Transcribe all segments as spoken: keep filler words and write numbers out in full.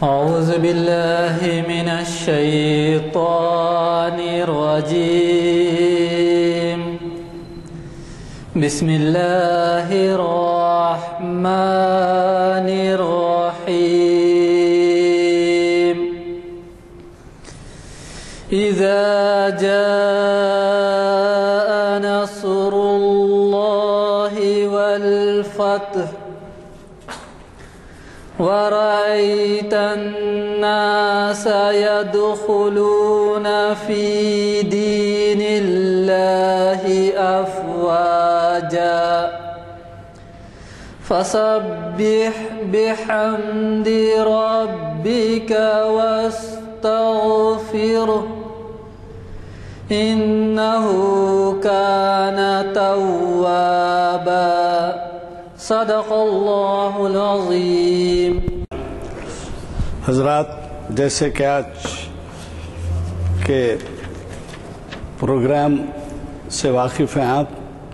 أعوذ بالله من الشيطان الرجيم. بسم الله الرحمن الرحيم. إذا جاء نصر الله والفتح ورأيت الناس يدخلون في دين الله أفواجا فسبح بحمد ربك واستغفره إنه كان توابا. صدق اللہ العظیم. حضرات، جیسے کہ آج کے پروگرام سے واقف ہیں آپ،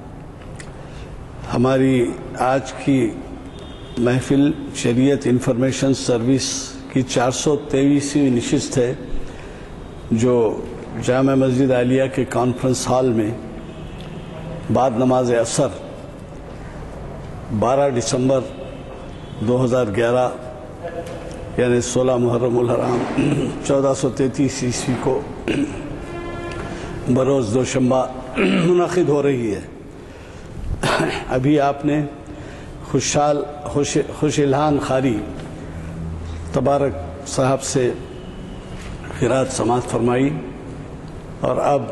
ہماری آج کی محفل شریعت انفارمیشن سروس کی چار سو تیئیسویں نشست ہے، جو جامع مسجد عالیہ کے کانفرنس ہال میں بعد نماز عصر بارہ دسمبر دو ہزار گیارہ یعنی سولہ محرم الحرام چودہ سو تینتیس عیسوی کو بروز دوشنبہ منعقد ہو رہی ہے. ابھی آپ نے خوشحال خوش خوش الہان خاری تبارک صاحب سے قرات سماعت فرمائی، اور اب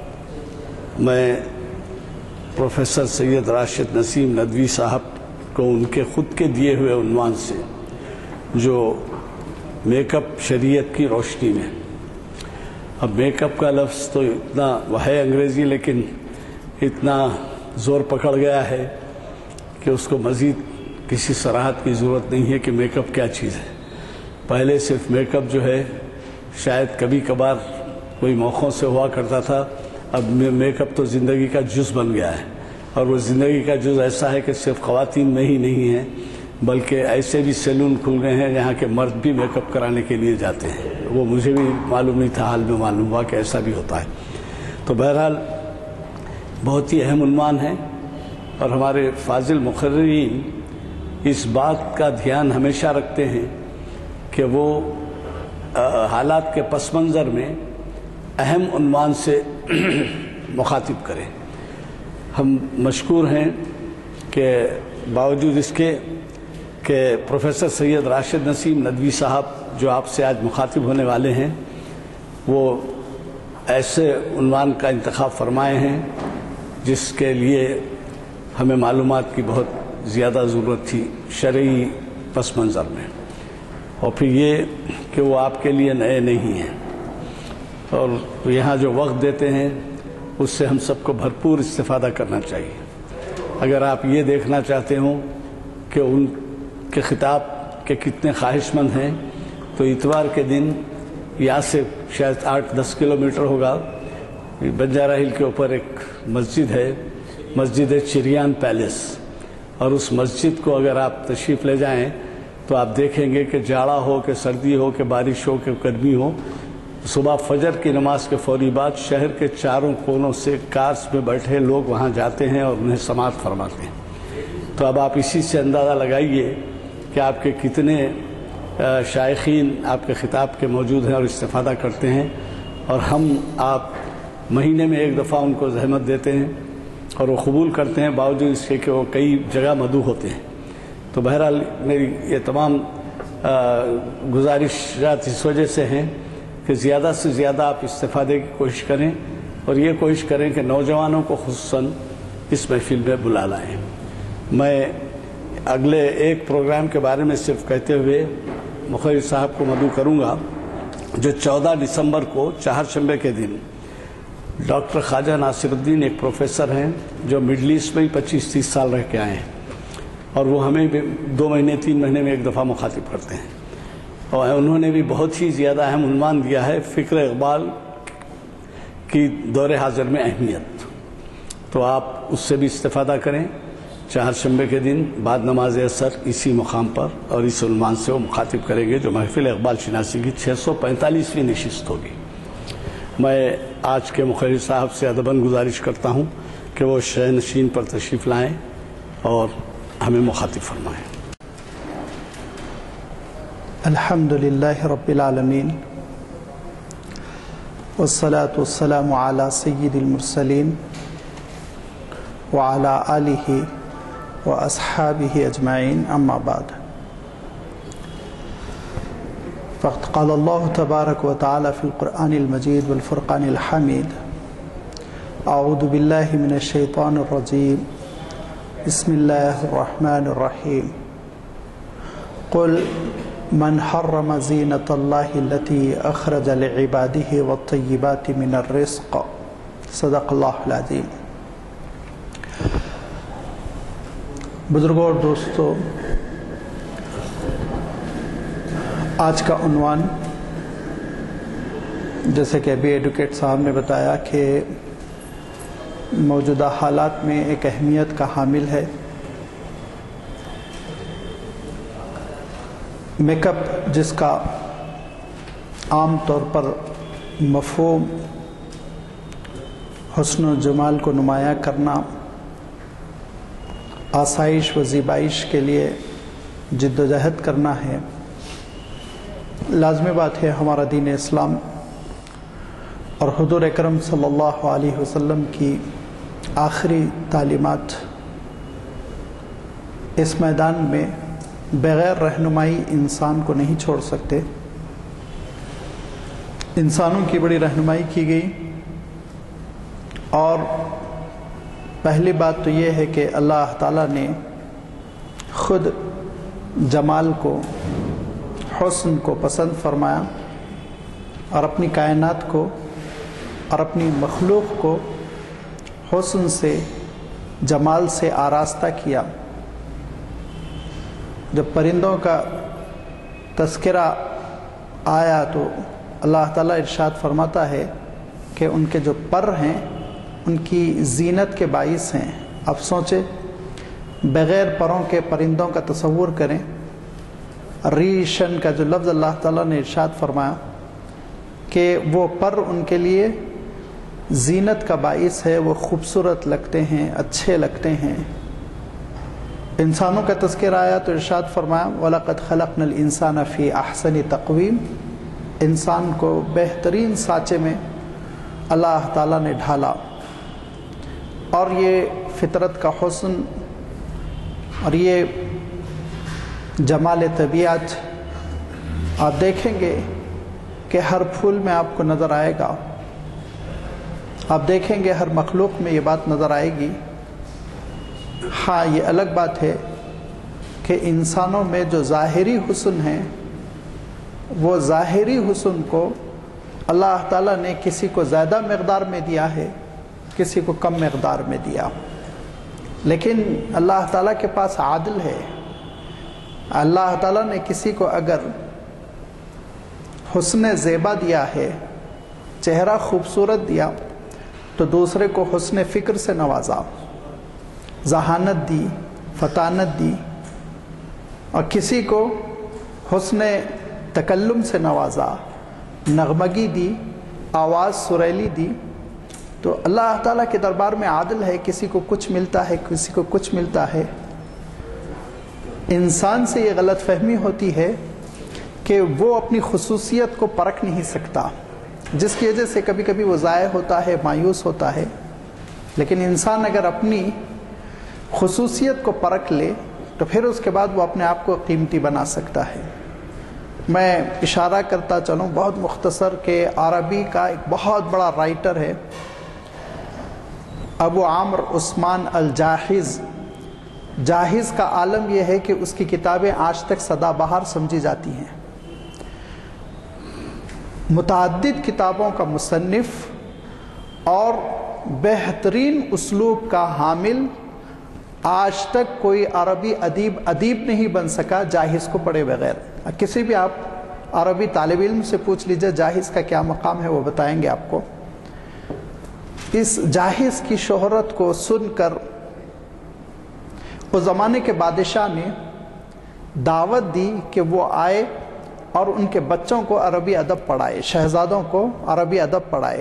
میں پروفیسر سید راشد نسیم ندوی صاحب کو ان کے خود کے دیے ہوئے عنوان سے، جو میک اپ شریعت کی روشنی میں. اب میک اپ کا لفظ تو اتنا وہ ہے انگریزی، لیکن اتنا زور پکڑ گیا ہے کہ اس کو مزید کسی صراحت کی ضرورت نہیں ہے کہ میک اپ کیا چیز ہے. پہلے صرف میک اپ جو ہے شاید کبھی کبھار کوئی موقعوں سے ہوا کرتا تھا، اب میک اپ تو زندگی کا جز بن گیا ہے، اور وہ زندگی کا جز ایسا ہے کہ صرف خواتین میں ہی نہیں ہے، بلکہ ایسے بھی سیلون کھل گئے ہیں جہاں کے مرد بھی میک اپ کرانے کے لیے جاتے ہیں. وہ مجھے بھی معلوم نہیں تھا، حال میں معلوم ہوا کہ ایسا بھی ہوتا ہے. تو بہرحال بہت ہی اہم عنوان ہے، اور ہمارے فاضل مقررین اس بات کا دھیان ہمیشہ رکھتے ہیں کہ وہ حالات کے پس منظر میں اہم عنوان سے مخاطب کریں. ہم مشکور ہیں کہ باوجود اس کے کہ پروفیسر سید راشد نسیم ندوی صاحب جو آپ سے آج مخاطب ہونے والے ہیں، وہ ایسے عنوان کا انتخاب فرمائے ہیں جس کے لیے ہمیں معلومات کی بہت زیادہ ضرورت تھی شرعی پس منظر میں، اور پھر یہ کہ وہ آپ کے لیے نئے نہیں ہیں، اور یہاں جو وقت دیتے ہیں اس سے ہم سب کو بھرپور استفادہ کرنا چاہیے. اگر آپ یہ دیکھنا چاہتے ہوں کہ ان کے خطاب کے کتنے خواہش مند ہیں، تو اتوار کے دن یہاں سے شاید آٹھ دس کلومیٹر ہوگا، بنجارہ ہل کے اوپر ایک مسجد ہے، مسجد چریان پیلیس، اور اس مسجد کو اگر آپ تشریف لے جائیں تو آپ دیکھیں گے کہ جاڑا ہو کہ سردی ہو کہ بارش ہو کہ گرمی ہو، صبح فجر کی نماز کے فوری بعد شہر کے چاروں کونوں سے کارز میں بیٹھے لوگ وہاں جاتے ہیں اور انہیں سماعت فرماتے ہیں. تو اب آپ اسی سے اندازہ لگائیے کہ آپ کے کتنے شائخین آپ کے خطاب کے موجود ہیں اور استفادہ کرتے ہیں، اور ہم آپ مہینے میں ایک دفعہ ان کو زحمت دیتے ہیں اور وہ قبول کرتے ہیں، باوجود اس کے کہ وہ کئی جگہ مدعو ہوتے ہیں. تو بہرحال میری یہ تمام گزارشات اس وجہ سے ہیں کہ زیادہ سے زیادہ آپ استفادے کی کوشش کریں، اور یہ کوشش کریں کہ نوجوانوں کو خصوصاً اس محفل میں بلا لائیں. میں اگلے ایک پروگرام کے بارے میں صرف کہتے ہوئے مقرر صاحب کو مدعو کروں گا، جو چودہ دسمبر کو چہارشنبے کے دن ڈاکٹر خواجہ ناصر الدین ایک پروفیسر ہیں جو مڈل ایسٹ میں پچیس تیس سال رہ کے آئے ہیں، اور وہ ہمیں بھی دو مہینے تین مہینے میں ایک دفعہ مخاطب کرتے ہیں، اور انہوں نے بھی بہت ہی زیادہ اہم عنوان دیا ہے فکر اقبال کی دور حاضر میں اہمیت. تو آپ اس سے بھی استفادہ کریں، چہارشنبے کے دن بعد نماز اثر اسی مقام پر اور اس عنوان سے وہ مخاطب کریں گے جو محفل اقبال شناسی کی چھ سو پینتالیسویں نشست ہوگی۔ میں آج کے مقرر صاحب سے ادباً گزارش کرتا ہوں کہ وہ شہ نشین پر تشریف لائیں اور ہمیں مخاطب فرمائیں۔ الحمد للہ رب العالمین والصلاة والسلام علی سید المرسلین وعلی آلہ واصحابہ اجمعین، اما بعد فقد قال اللہ تبارک و تعالی فی القرآن المجید والفرقان الحمید، اعوذ باللہ من الشیطان الرجیم، بسم اللہ الرحمن الرحیم، قل من حرم زینة اللہ التي اخرج لعباده والطیبات من الرزق، صدق اللہ العظیم۔ بزرگوں اور دوستو، آج کا عنوان جیسے کہ ابھی ایڈوکیٹ صاحب نے بتایا کہ موجودہ حالات میں ایک اہمیت کا حامل ہے۔ میک اپ جس کا عام طور پر مفہوم حسن و جمال کو نمایاں کرنا، آسائش و زیبائش کے لیے جد و جہد کرنا ہے، لازمی بات ہے ہمارا دین اسلام اور حضور اکرم صلی اللہ علیہ وسلم کی آخری تعلیمات اس میدان میں بغیر رہنمائی انسان کو نہیں چھوڑ سکتے۔ انسانوں کی بڑی رہنمائی کی گئی، اور پہلی بات تو یہ ہے کہ اللہ تعالیٰ نے خود جمال کو، حسن کو پسند فرمایا اور اپنی کائنات کو اور اپنی مخلوق کو حسن سے، جمال سے آراستہ کیا۔ جب پرندوں کا تذکرہ آیا تو اللہ تعالیٰ ارشاد فرماتا ہے کہ ان کے جو پر ہیں ان کی زینت کے باعث ہیں۔ اب سوچیں، بغیر پروں کے پرندوں کا تصور کریں۔ ریشن کا جو لفظ اللہ تعالیٰ نے ارشاد فرمایا کہ وہ پر ان کے لیے زینت کا باعث ہے، وہ خوبصورت لگتے ہیں، اچھے لگتے ہیں۔ انسانوں کا تذکرہ آیا تو ارشاد فرمایا وَلَقَدْ خَلَقْنَا الْإِنسَانَ فِي أَحْسَنِ تَقْوِيمٍ، انسان کو بہترین سانچے میں اللہ تعالیٰ نے ڈھالا۔ اور یہ فطرت کا حسن اور یہ جمال طبیعت آپ دیکھیں گے کہ ہر پھول میں آپ کو نظر آئے گا، آپ دیکھیں گے ہر مخلوق میں یہ بات نظر آئے گی۔ ہاں، یہ الگ بات ہے کہ انسانوں میں جو ظاہری حسن ہے، وہ ظاہری حسن کو اللہ تعالیٰ نے کسی کو زیادہ مقدار میں دیا ہے، کسی کو کم مقدار میں دیا، لیکن اللہ تعالیٰ کے پاس عادل ہے۔ اللہ تعالیٰ نے کسی کو اگر حسن زیبا دیا ہے، چہرہ خوبصورت دیا، تو دوسرے کو حسن فکر سے نوازا، ذہانت دی، فطانت دی، اور کسی کو حسن تکلم سے نوازا، نغمگی دی، آواز سریلی دی۔ تو اللہ تعالیٰ کے دربار میں عادل ہے، کسی کو کچھ ملتا ہے، کسی کو کچھ ملتا ہے۔ انسان سے یہ غلط فہمی ہوتی ہے کہ وہ اپنی خصوصیت کو پرکھ نہیں سکتا، جس کی وجہ سے کبھی کبھی وہ ضائع ہوتا ہے، مایوس ہوتا ہے۔ لیکن انسان اگر اپنی خصوصیت کو پرکھ لے تو پھر اس کے بعد وہ اپنے آپ کو قیمتی بنا سکتا ہے۔ میں اشارہ کرتا چلوں بہت مختصر کہ عربی کا ایک بہت بڑا رائٹر ہے ابو عامر عثمان الجاحظ۔ جاحظ کا عالم یہ ہے کہ اس کی کتابیں آج تک سدا بہار سمجھی جاتی ہیں۔ متعدد کتابوں کا مصنف اور بہترین اسلوب کا حامل، آج تک کوئی عربی ادیب ادیب نہیں بن سکا جاحظ کو پڑھے بغیر۔ کسی بھی آپ عربی طالب علم سے پوچھ لیجئے جاحظ کا کیا مقام ہے، وہ بتائیں گے آپ کو۔ اس جاحظ کی شہرت کو سن کر اس زمانے کے بادشاہ نے دعوت دی کہ وہ آئے اور ان کے بچوں کو عربی ادب پڑھائے، شہزادوں کو عربی ادب پڑھائے۔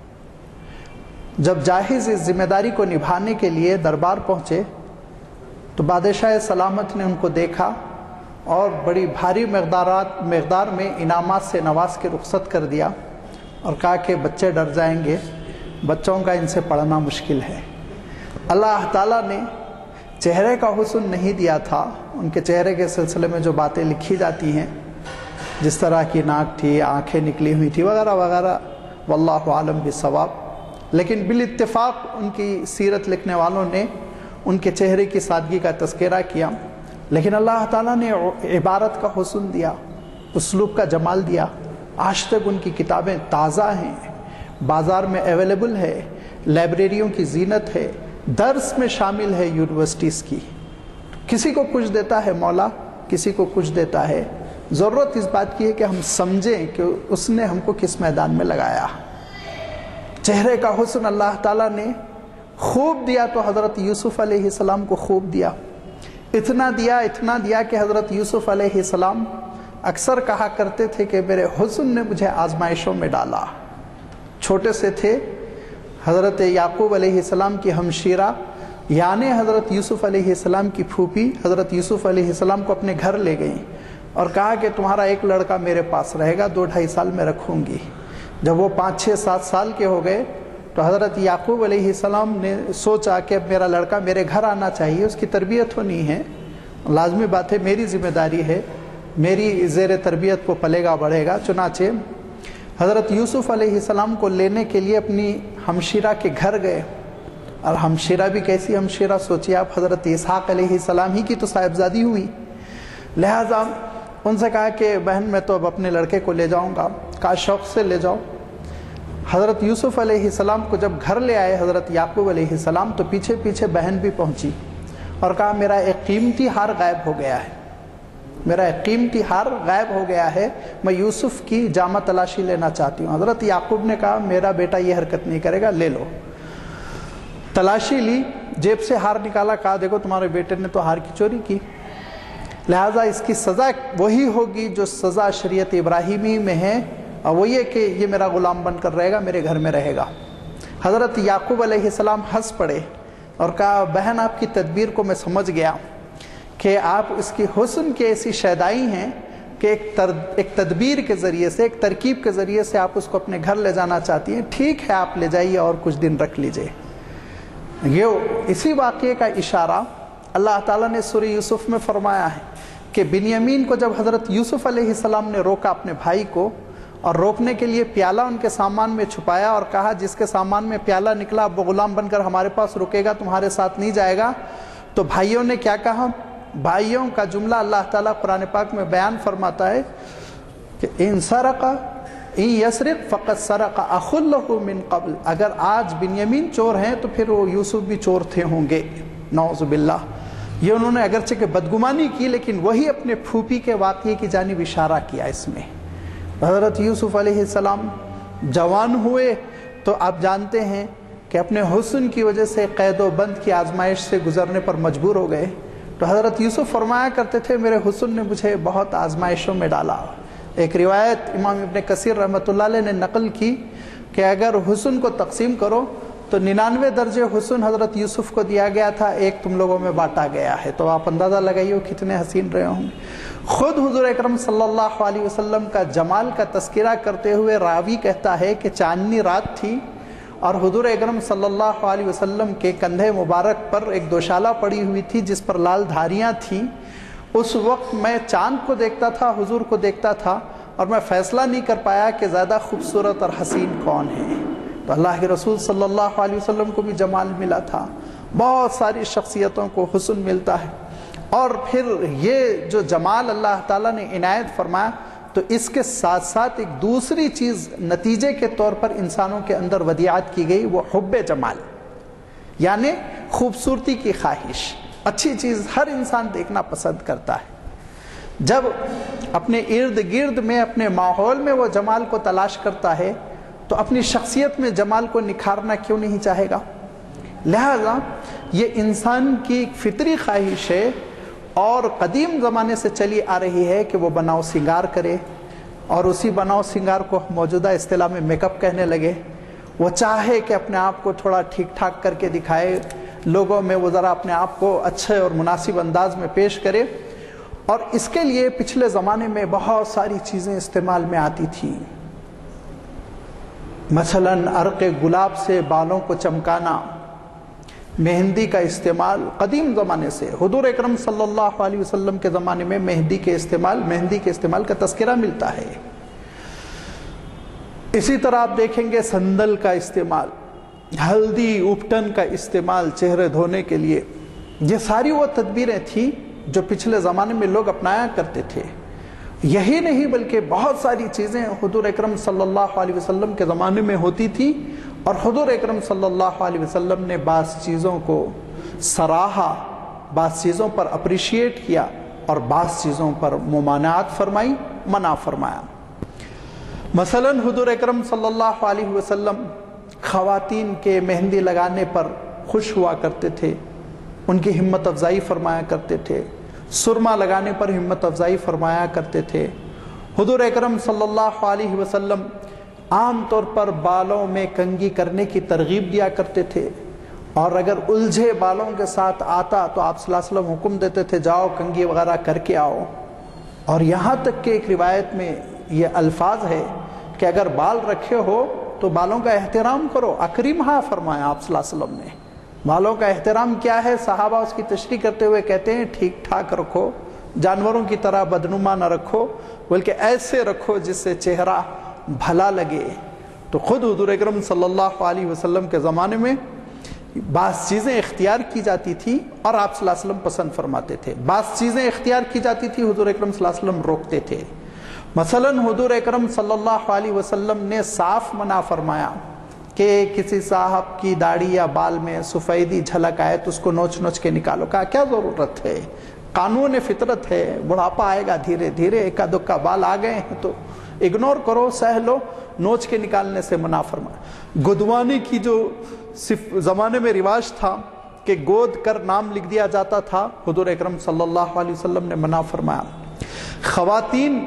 جب جاہز اس ذمہ داری کو نبھانے کے لیے دربار پہنچے تو بادشاہ سلامت نے ان کو دیکھا اور بڑی بھاری مقدارات مقدار میں انعامات سے نواز کے رخصت کر دیا اور کہا کہ بچے ڈر جائیں گے، بچوں کا ان سے پڑھنا مشکل ہے۔ اللہ تعالیٰ نے چہرے کا حسن نہیں دیا تھا، ان کے چہرے کے سلسلے میں جو باتیں لکھی جاتی ہیں، جس طرح کی ناک تھی، آنکھیں نکلی ہوئی تھی وغیرہ وغیرہ، واللہ عالم بالصواب، لیکن بالاتفاق ان کی سیرت لکھنے والوں نے ان کے چہرے کی سادگی کا تذکرہ کیا، لیکن اللہ تعالیٰ نے عبارت کا حسن دیا، اسلوب کا جمال دیا۔ آج تک ان کی کتابیں تازہ ہیں، بازار میں اویلیبل ہے، لائبریریوں کی زینت ہے، درس میں شامل ہے یونیورسٹیز کی۔ کسی کو کچھ دیتا ہے مولا، کسی کو کچھ دیتا ہے۔ ضرورت اس بات کی ہے کہ ہم سمجھیں کہ اس نے ہم کو کس میدان میں لگایا۔ چہرے کا حسن اللہ تعالیٰ نے خوب دیا تو حضرت یوسف علیہ السلام کو خوب دیا، اتنا دیا اتنا دیا کہ حضرت یوسف علیہ السلام اکثر کہا کرتے تھے کہ میرے حسن نے مجھے آزمائشوں میں ڈالا۔ چھوٹے سے تھے، حضرت یعقوب علیہ السلام کی ہمشیرہ یعنی حضرت یوسف علیہ السلام کی پھوپھی حضرت یوسف علیہ السلام کو اپنے گھر لے گئیں اور کہا کہ تمہارا ایک لڑکا میرے پاس رہے گا، دو ڈھائی سال میں رکھوں گی۔ جب وہ پانچ چھ سات سال کے ہو گئے تو حضرت یعقوب علیہ السلام نے سوچا کہ اب میرا لڑکا میرے گھر آنا چاہیے، اس کی تربیت ہونی ہے، لازمی بات ہے، میری ذمہ داری ہے، میری زیر تربیت کو پلے گا بڑھے گا۔ چنانچہ حضرت یوسف علیہ السلام کو لینے کے لیے اپنی ہمشیرہ کے گھر گئے، اور ہمشیرہ بھی کیسی ہمشیرہ، سوچیے آپ، حضرت اسحاق علیہ السلام ہی کی تو صاحبزادی ہوئی، لہذا ان سے کہا کہ بہن میں تو اب اپنے لڑکے کو لے جاؤں گا، کہا شوق سے لے جاؤ۔ حضرت یوسف علیہ السلام کو جب گھر لے آئے حضرت یعقوب علیہ السلام تو پیچھے پیچھے بہن بھی پہنچی اور کہا میرا ایک قیمتی ہار غائب ہو گیا ہے، میرا ایک قیمتی ہار غائب ہو گیا ہے، میں یوسف کی جامہ تلاشی لینا چاہتی ہوں۔ حضرت یعقوب نے کہا میرا بیٹا یہ حرکت نہیں کرے گا، لے لو۔ تلاشی لی، جیب سے ہار نکالا، کہا دیکھو تمہارے بیٹے نے تو ہار کی چوری کی، لہٰذا اس کی سزا وہی ہوگی جو سزا شریعت ابراہیمی میں ہے، اور وہ یہ کہ یہ میرا غلام بن کر رہے گا، میرے گھر میں رہے گا۔ حضرت یعقوب علیہ السلام ہنس پڑے اور کہا بہن آپ کی تدبیر کو میں سمجھ گیا کہ آپ اس کی حسن کی ایسی شیدائی ہیں کہ ایک تر ایک تدبیر کے ذریعے سے، ایک ترکیب کے ذریعے سے آپ اس کو اپنے گھر لے جانا چاہتی ہیں، ٹھیک ہے آپ لے جائیے اور کچھ دن رکھ لیجئے۔ یہ اسی واقعے کا اشارہ اللہ تعالیٰ نے سورہ یوسف میں فرمایا ہے کہ بنیامین کو جب حضرت یوسف علیہ السلام نے روکا اپنے بھائی کو، اور روکنے کے لیے پیالہ ان کے سامان میں چھپایا اور کہا جس کے سامان میں پیالہ نکلا اب وہ غلام بن کر ہمارے پاس رکے گا، تمہارے ساتھ نہیں جائے گا، تو بھائیوں نے کیا کہا؟ بھائیوں کا جملہ اللہ تعالیٰ قرآن پاک میں بیان فرماتا ہے کہ ان سرق ان یسرق فقد سرق اخ لہ من قبل، اگر آج بنیامین چور ہیں تو پھر وہ یوسف بھی چور تھے ہوں گے، نعوذ باللہ۔ یہ انہوں نے اگرچہ کہ بدگمانی کی لیکن وہی اپنے پھوپھی کے واقعے کی جانب اشارہ کیا اس میں۔ حضرت یوسف علیہ السلام جوان ہوئے تو آپ جانتے ہیں کہ اپنے حسن کی وجہ سے قید و بند کی آزمائش سے گزرنے پر مجبور ہو گئے، تو حضرت یوسف فرمایا کرتے تھے میرے حسن نے مجھے بہت آزمائشوں میں ڈالا۔ ایک روایت امام ابن کثیر رحمۃ اللہ علیہ نے نقل کی کہ اگر حسن کو تقسیم کرو تو ننانوے درجے حسن حضرت یوسف کو دیا گیا تھا، ایک تم لوگوں میں بانٹا گیا ہے، تو آپ اندازہ لگائیے وہ کتنے حسین رہے ہوں گے۔ خود حضور اکرم صلی اللہ علیہ وسلم کا جمال کا تذکرہ کرتے ہوئے راوی کہتا ہے کہ چاندنی رات تھی اور حضور اکرم صلی اللہ علیہ وسلم کے کندھے مبارک پر ایک دوشالہ پڑی ہوئی تھی جس پر لال دھاریاں تھیں۔ اس وقت میں چاند کو دیکھتا تھا، حضور کو دیکھتا تھا، اور میں فیصلہ نہیں کر پایا کہ زیادہ خوبصورت اور حسین کون ہے۔ تو اللہ کے رسول صلی اللہ علیہ وسلم کو بھی جمال ملا تھا، بہت ساری شخصیتوں کو حسن ملتا ہے، اور پھر یہ جو جمال اللہ تعالیٰ نے عنایت فرمایا تو اس کے ساتھ ساتھ ایک دوسری چیز نتیجے کے طور پر انسانوں کے اندر ودیعت کی گئی، وہ حب جمال، یعنی خوبصورتی کی خواہش۔ اچھی چیز ہر انسان دیکھنا پسند کرتا ہے، جب اپنے ارد گرد میں اپنے ماحول میں وہ جمال کو تلاش کرتا ہے تو اپنی شخصیت میں جمال کو نکھارنا کیوں نہیں چاہے گا؟ لہذا یہ انسان کی ایک فطری خواہش ہے اور قدیم زمانے سے چلی آ رہی ہے کہ وہ بناؤ سنگار کرے، اور اسی بناؤ سنگار کو موجودہ اصطلاح میں میک اپ کہنے لگے۔ وہ چاہے کہ اپنے آپ کو تھوڑا ٹھیک ٹھاک کر کے دکھائے، لوگوں میں وہ ذرا اپنے آپ کو اچھے اور مناسب انداز میں پیش کرے، اور اس کے لیے پچھلے زمانے میں بہت ساری چیزیں استعمال میں آتی تھیں۔ مثلا عرق گلاب سے بالوں کو چمکانا، مہندی کا استعمال قدیم زمانے سے، حضور اکرم صلی اللہ علیہ وسلم کے زمانے میں مہندی کے استعمال مہندی کے استعمال کا تذکرہ ملتا ہے۔ اسی طرح آپ دیکھیں گے سندل کا استعمال، ہلدی اپٹن کا استعمال چہرے دھونے کے لیے، یہ ساری وہ تدبیریں تھیں جو پچھلے زمانے میں لوگ اپنایا کرتے تھے۔ یہی نہیں بلکہ بہت ساری چیزیں حضور اکرم صلی اللہ علیہ وسلم کے زمانے میں ہوتی تھی، اور حضور اکرم صلی اللہ علیہ وسلم نے بعض چیزوں کو سراہا، بعض چیزوں پر اپریشیٹ کیا، اور بعض چیزوں پر ممانعت فرمائی، منع فرمایا۔ مثلا حضور اکرم صلی اللہ علیہ وسلم خواتین کے مہندی لگانے پر خوش ہوا کرتے تھے، ان کی ہمت افزائی فرمایا کرتے تھے، سرما لگانے پر ہمت افزائی فرمایا کرتے تھے۔ حضور اکرم صلی اللہ علیہ وسلم عام طور پر بالوں میں کنگھی کرنے کی ترغیب دیا کرتے تھے، اور اگر الجھے بالوں کے ساتھ آتا تو آپ صلی اللہ علیہ وسلم حکم دیتے تھے جاؤ کنگھی وغیرہ کر کے آؤ۔ اور یہاں تک کہ ایک روایت میں یہ الفاظ ہے کہ اگر بال رکھے ہو تو بالوں کا احترام کرو، اکرمھا فرمایا آپ صلی اللہ علیہ وسلم نے۔ بالوں کا احترام کیا ہے؟ صحابہ اس کی تشریح کرتے ہوئے کہتے ہیں ٹھیک ٹھاک رکھو، جانوروں کی طرح بدنما نہ رکھو، بلکہ ایسے رکھو جس سے چہرہ بھلا لگے۔ تو خود حضور اکرم صلی اللہ علیہ وسلم کے زمانے میں بعض چیزیں اختیار کی جاتی تھی اور آپ صلی اللہ علیہ وسلم پسند فرماتے تھے، بعض چیزیں اختیار کی جاتی تھی حضور اکرم صلی اللہ علیہ وسلم روکتے تھے۔ مثلا حضور اکرم صلی اللہ علیہ وسلم نے صاف منع فرمایا کہ کسی صاحب کی داڑھی یا بال میں سفیدی جھلک آئے تو اس کو نوچ نوچ کے نکالو۔ کہا کیا ضرورت ہے، قانون فطرت ہے، بڑھاپا آئے گا دھیرے دھیرے، ایک دکا بال آ گئے ہیں تو اگنور کرو، سہ لو، نوچ کے نکالنے سے منع فرمایا۔ گدوانے کی جو زمانے میں رواج تھا کہ گود کر نام لکھ دیا جاتا تھا، حضور اکرم صلی اللہ علیہ وسلم نے منع فرمایا۔ خواتین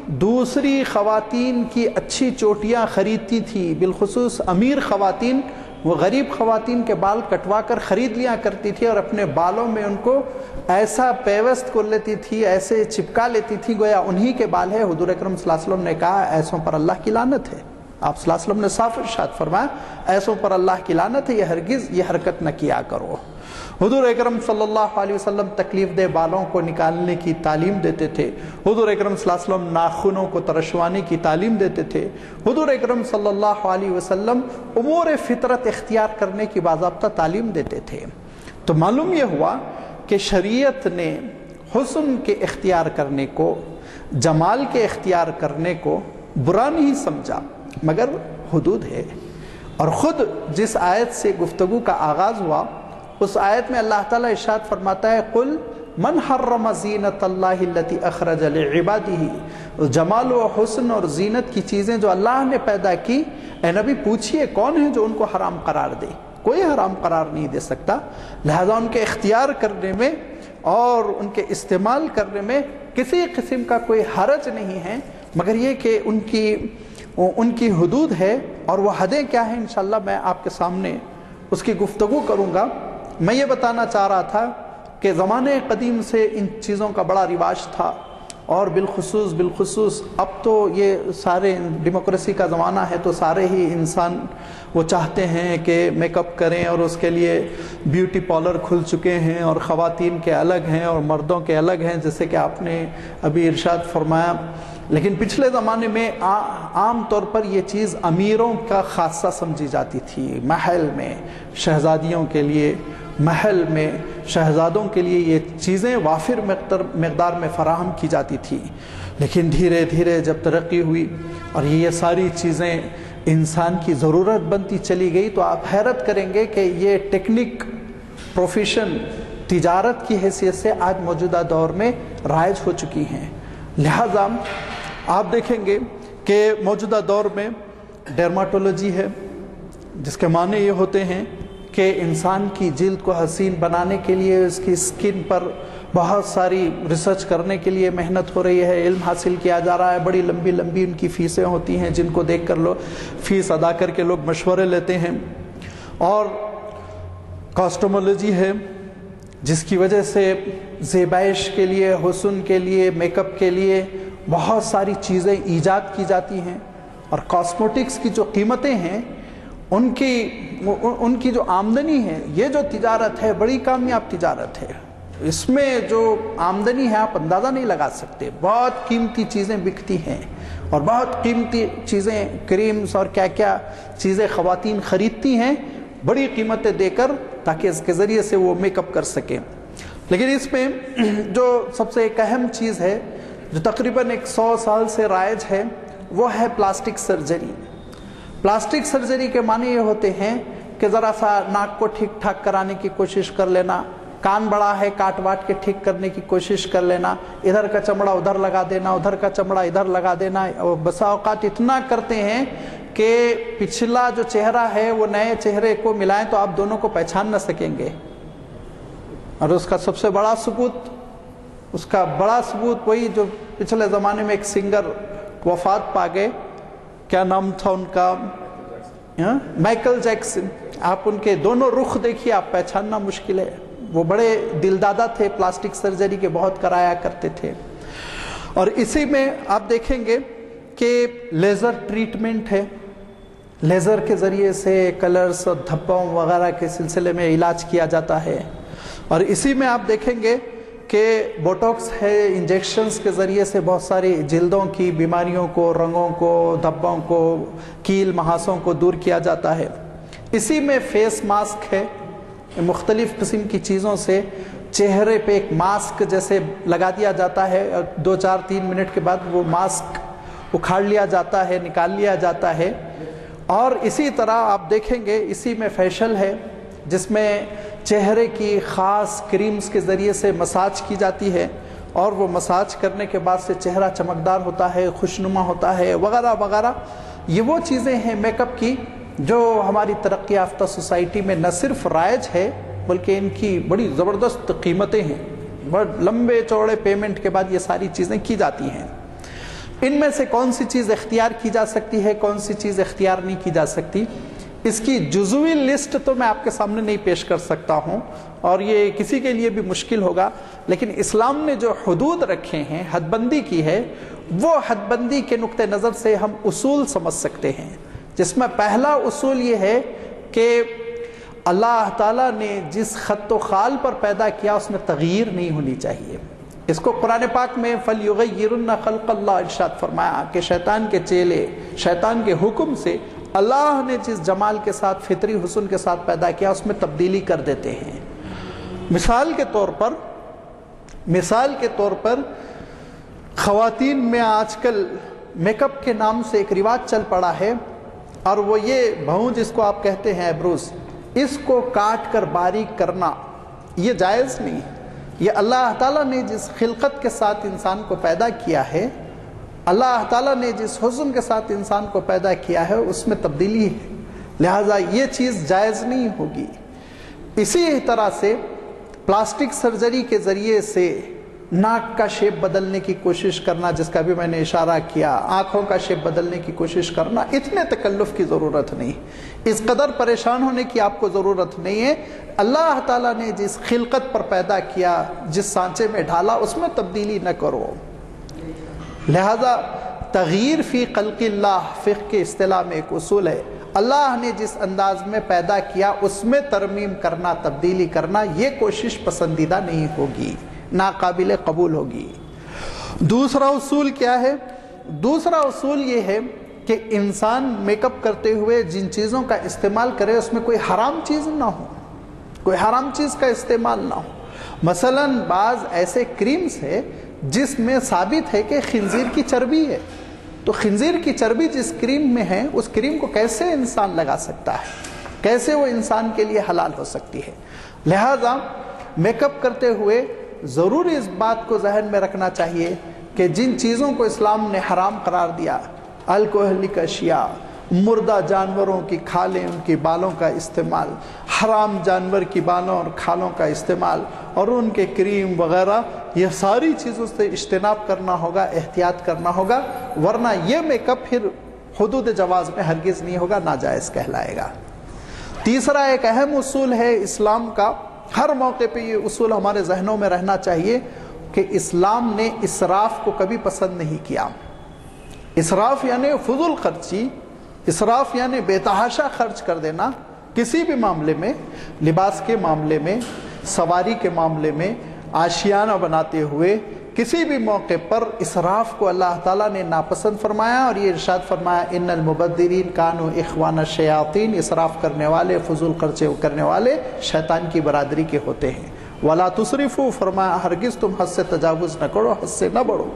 دوسری خواتین کی اچھی چوٹیاں خریدتی تھی، بالخصوص امیر خواتین وہ غریب خواتین کے بال کٹوا کر خرید لیا کرتی تھی اور اپنے بالوں میں ان کو ایسا پیوست کر لیتی تھی، ایسے چپکا لیتی تھی گویا انہی کے بال ہے۔ حضور اکرم صلی اللہ علیہ وسلم نے کہا ایسوں پر اللہ کی لعنت ہے۔ آپ صلی اللہ علیہ وسلم نے صاف ارشاد فرمایا ایسوں پر اللہ کی لعنت ہے، یہ ہرگز یہ حرکت نہ کیا کرو۔ حضور اکرم صلی اللہ علیہ وسلم تکلیف دہ بالوں کو نکالنے کی تعلیم دیتے تھے۔ حضور اکرم صلی اللہ علیہ وسلم ناخنوں کو ترشوانے کی تعلیم دیتے تھے۔ حضور اکرم صلی اللہ علیہ وسلم امور فطرت اختیار کرنے کی باضابطہ تعلیم دیتے تھے۔ تو معلوم یہ ہوا کہ شریعت نے حسن کے اختیار کرنے کو، جمال کے اختیار کرنے کو برا نہیں سمجھا، مگر حدود ہے۔ اور خود جس آیت سے گفتگو کا آغاز ہوا اس آیت میں اللہ تعالیٰ ارشاد فرماتا ہے قل من حرم زینت اللہ التی اخرج لعبادہ، جمال و حسن اور زینت کی چیزیں جو اللہ نے پیدا کی، اے نبی پوچھئے کون ہے جو ان کو حرام قرار دے؟ کوئی حرام قرار نہیں دے سکتا، لہذا ان کے اختیار کرنے میں اور ان کے استعمال کرنے میں کسی قسم کا کوئی حرج نہیں ہے، مگر یہ کہ ان کی ان کی حدود ہے، اور وہ حدیں کیا ہیں انشاءاللہ میں آپ کے سامنے اس کی گفتگو کروں گا۔ میں یہ بتانا چاہ رہا تھا کہ زمانے قدیم سے ان چیزوں کا بڑا رواج تھا، اور بالخصوص بالخصوص اب تو یہ سارے ڈیموکریسی کا زمانہ ہے تو سارے ہی انسان وہ چاہتے ہیں کہ میک اپ کریں، اور اس کے لیے بیوٹی پارلر کھل چکے ہیں، اور خواتین کے الگ ہیں اور مردوں کے الگ ہیں جیسے کہ آپ نے ابھی ارشاد فرمایا۔ لیکن پچھلے زمانے میں عام طور پر یہ چیز امیروں کا خاصہ سمجھی جاتی تھی، محل میں شہزادیوں کے لیے، محل میں شہزادوں کے لیے یہ چیزیں وافر مقدار میں فراہم کی جاتی تھی۔ لیکن دھیرے دھیرے جب ترقی ہوئی اور یہ ساری چیزیں انسان کی ضرورت بنتی چلی گئی تو آپ حیرت کریں گے کہ یہ ٹیکنک، پروفیشن، تجارت کی حیثیت سے آج موجودہ دور میں رائج ہو چکی ہیں۔ لہذا آپ دیکھیں گے کہ موجودہ دور میں ڈرماٹولوجی ہے، جس کے معنی یہ ہوتے ہیں کہ انسان کی جلد کو حسین بنانے کے لیے اس کی سکن پر بہت ساری ریسرچ کرنے کے لیے محنت ہو رہی ہے، علم حاصل کیا جا رہا ہے، بڑی لمبی لمبی ان کی فیسیں ہوتی ہیں جن کو دیکھ کر لوگ فیس ادا کر کے لوگ مشورے لیتے ہیں، اور کاسٹومولوجی ہے جس کی وجہ سے زیبائش کے لیے، حسن کے لیے، میک اپ کے لیے بہت ساری چیزیں ایجاد کی جاتی ہیں، اور کاسمیٹکس کی جو قیمتیں ہیں ان کی ان کی جو آمدنی ہے، یہ جو تجارت ہے بڑی کامیاب تجارت ہے، اس میں جو آمدنی ہے آپ اندازہ نہیں لگا سکتے، بہت قیمتی چیزیں بکتی ہیں اور بہت قیمتی چیزیں، کریمز اور کیا کیا چیزیں خواتین خریدتی ہیں بڑی قیمتیں دے کر، تاکہ اس کے ذریعے سے وہ میک اپ کر سکیں۔ لیکن اس میں جو سب سے ایک اہم چیز ہے جو تقریباً ایک سو سال سے رائج ہے وہ ہے پلاسٹک سرجری۔ پلاسٹک سرجری کے معنی یہ ہوتے ہیں کہ ذرا سا ناک کو ٹھیک ٹھاک کرانے کی کوشش کر لینا، کان بڑا ہے کاٹ واٹ کے ٹھیک کرنے کی کوشش کر لینا، ادھر کا چمڑا ادھر لگا دینا، ادھر کا چمڑا ادھر لگا دینا، اور بسا اوقات اتنا کرتے ہیں کہ پچھلا جو چہرہ ہے وہ نئے چہرے کو ملائیں تو آپ دونوں کو پہچان نہ سکیں گے۔ اور اس کا سب سے بڑا ثبوت اس کا بڑا ثبوت وہی جو پچھلے زمانے میں ایک سنگر وفات پا گئے، کیا نام تھا ان کا، مائیکل جیکسن، آپ ان کے دونوں رخ دیکھیے آپ پہچاننا مشکل ہے، وہ بڑے دلدادہ تھے، پلاسٹک سرجری کے بہت کرایا کرتے تھے۔ اور اسی میں آپ دیکھیں گے کہ لیزر ٹریٹمنٹ ہے، لیزر کے ذریعے سے کلرز اور دھبوں وغیرہ کے سلسلے میں علاج کیا جاتا ہے۔ اور اسی میں آپ دیکھیں گے کہ بوٹوکس ہے، انجیکشنز کے ذریعے سے بہت ساری جلدوں کی بیماریوں کو، رنگوں کو، دھبوں کو، کیل محاسوں کو دور کیا جاتا ہے۔ اسی میں فیس ماسک ہے، مختلف قسم کی چیزوں سے چہرے پہ ایک ماسک جیسے لگا دیا جاتا ہے، اور دو چار تین منٹ کے بعد وہ ماسک اکھاڑ لیا جاتا ہے، نکال لیا جاتا ہے۔ اور اسی طرح آپ دیکھیں گے اسی میں فیشل ہے جس میں چہرے کی خاص کریمز کے ذریعے سے مساج کی جاتی ہے، اور وہ مساج کرنے کے بعد سے چہرہ چمکدار ہوتا ہے، خوشنما ہوتا ہے، وغیرہ وغیرہ۔ یہ وہ چیزیں ہیں میک اپ کی جو ہماری ترقی یافتہ سوسائٹی میں نہ صرف رائج ہے بلکہ ان کی بڑی زبردست قیمتیں ہیں، بہت لمبے چوڑے پیمنٹ کے بعد یہ ساری چیزیں کی جاتی ہیں۔ ان میں سے کون سی چیز اختیار کی جا سکتی ہے، کون سی چیز اختیار نہیں کی جا سکتی، اس کی جزوی لسٹ تو میں آپ کے سامنے نہیں پیش کر سکتا ہوں، اور یہ کسی کے لیے بھی مشکل ہوگا، لیکن اسلام نے جو حدود رکھے ہیں، حد بندی کی ہے، وہ حد بندی کے نقطہ نظر سے ہم اصول سمجھ سکتے ہیں، جس میں پہلا اصول یہ ہے کہ اللہ تعالیٰ نے جس خط و خال پر پیدا کیا اس میں تغییر نہیں ہونی چاہیے۔ اس کو قرآن پاک میں فَلْيُغَيِّرُنَّ خَلْقَ اللَّهِ ارشاد فرمایا کہ شیطان کے چیلے شیطان کے حکم سے اللہ نے جس جمال کے ساتھ، فطری حسن کے ساتھ پیدا کیا اس میں تبدیلی کر دیتے ہیں۔ مثال کے طور پر مثال کے طور پر خواتین میں آج کل میک اپ کے نام سے ایک رواج چل پڑا ہے، اور وہ یہ بھون جس کو آپ کہتے ہیں ایبروز، اس کو کاٹ کر باریک کرنا یہ جائز نہیں۔ یہ اللہ تعالیٰ نے جس خلقت کے ساتھ انسان کو پیدا کیا ہے، اللہ تعالیٰ نے جس حسن کے ساتھ انسان کو پیدا کیا ہے اس میں تبدیلی ہے، لہٰذا یہ چیز جائز نہیں ہوگی۔ اسی طرح سے پلاسٹک سرجری کے ذریعے سے ناک کا شیپ بدلنے کی کوشش کرنا، جس کا بھی میں نے اشارہ کیا، آنکھوں کا شیپ بدلنے کی کوشش کرنا، اتنے تکلف کی ضرورت نہیں، اس قدر پریشان ہونے کی آپ کو ضرورت نہیں ہے۔ اللہ تعالیٰ نے جس خلقت پر پیدا کیا، جس سانچے میں ڈھالا، اس میں تبدیلی نہ کرو۔ لہذا تغییر فی خلق اللہ فقہ کے اصطلاح میں ایک اصول ہے، اللہ نے جس انداز میں پیدا کیا اس میں ترمیم کرنا، تبدیلی کرنا، یہ کوشش پسندیدہ نہیں ہوگی، ناقابل قبول ہوگی۔ دوسرا اصول کیا ہے؟ دوسرا اصول یہ ہے کہ انسان میک اپ کرتے ہوئے جن چیزوں کا استعمال کرے اس میں کوئی حرام چیز نہ ہو، کوئی حرام چیز کا استعمال نہ ہو۔ مثلاً بعض ایسے کریمز ہے جس میں ثابت ہے کہ خنزیر کی چربی ہے، تو خنزیر کی چربی جس کریم میں ہے اس کریم کو کیسے انسان لگا سکتا ہے، کیسے وہ انسان کے لیے حلال ہو سکتی ہے؟ لہذا میک اپ کرتے ہوئے ضروری اس بات کو ذہن میں رکھنا چاہیے کہ جن چیزوں کو اسلام نے حرام قرار دیا، الکحلک اشیاء مردہ جانوروں کی کھالیں ان کی بالوں کا استعمال، حرام جانور کی بالوں اور کھالوں کا استعمال اور ان کے کریم وغیرہ، یہ ساری چیزوں سے اجتناب کرنا ہوگا، احتیاط کرنا ہوگا، ورنہ یہ میک اپ پھر حدود جواز میں ہرگز نہیں ہوگا، ناجائز کہلائے گا۔ تیسرا ایک اہم اصول ہے اسلام کا، ہر موقع پہ یہ اصول ہمارے ذہنوں میں رہنا چاہیے کہ اسلام نے اسراف کو کبھی پسند نہیں کیا۔ اسراف یعنی فضول خرچی، اسراف یعنی بے تحاشا خرچ کر دینا، کسی بھی معاملے میں، لباس کے معاملے میں، سواری کے معاملے میں، آشیانہ بناتے ہوئے کسی بھی موقع پر اسراف کو اللہ تعالیٰ نے ناپسند فرمایا، اور یہ ارشاد فرمایا ان المبذرین کانوا اخوان الشیاطین، اسراف کرنے والے، فضول خرچے کرنے والے شیطان کی برادری کے ہوتے ہیں۔ ولا تسرفوا، فرمایا ہرگز تم حد سے تجاوز نہ کرو، حد سے نہ بڑھو۔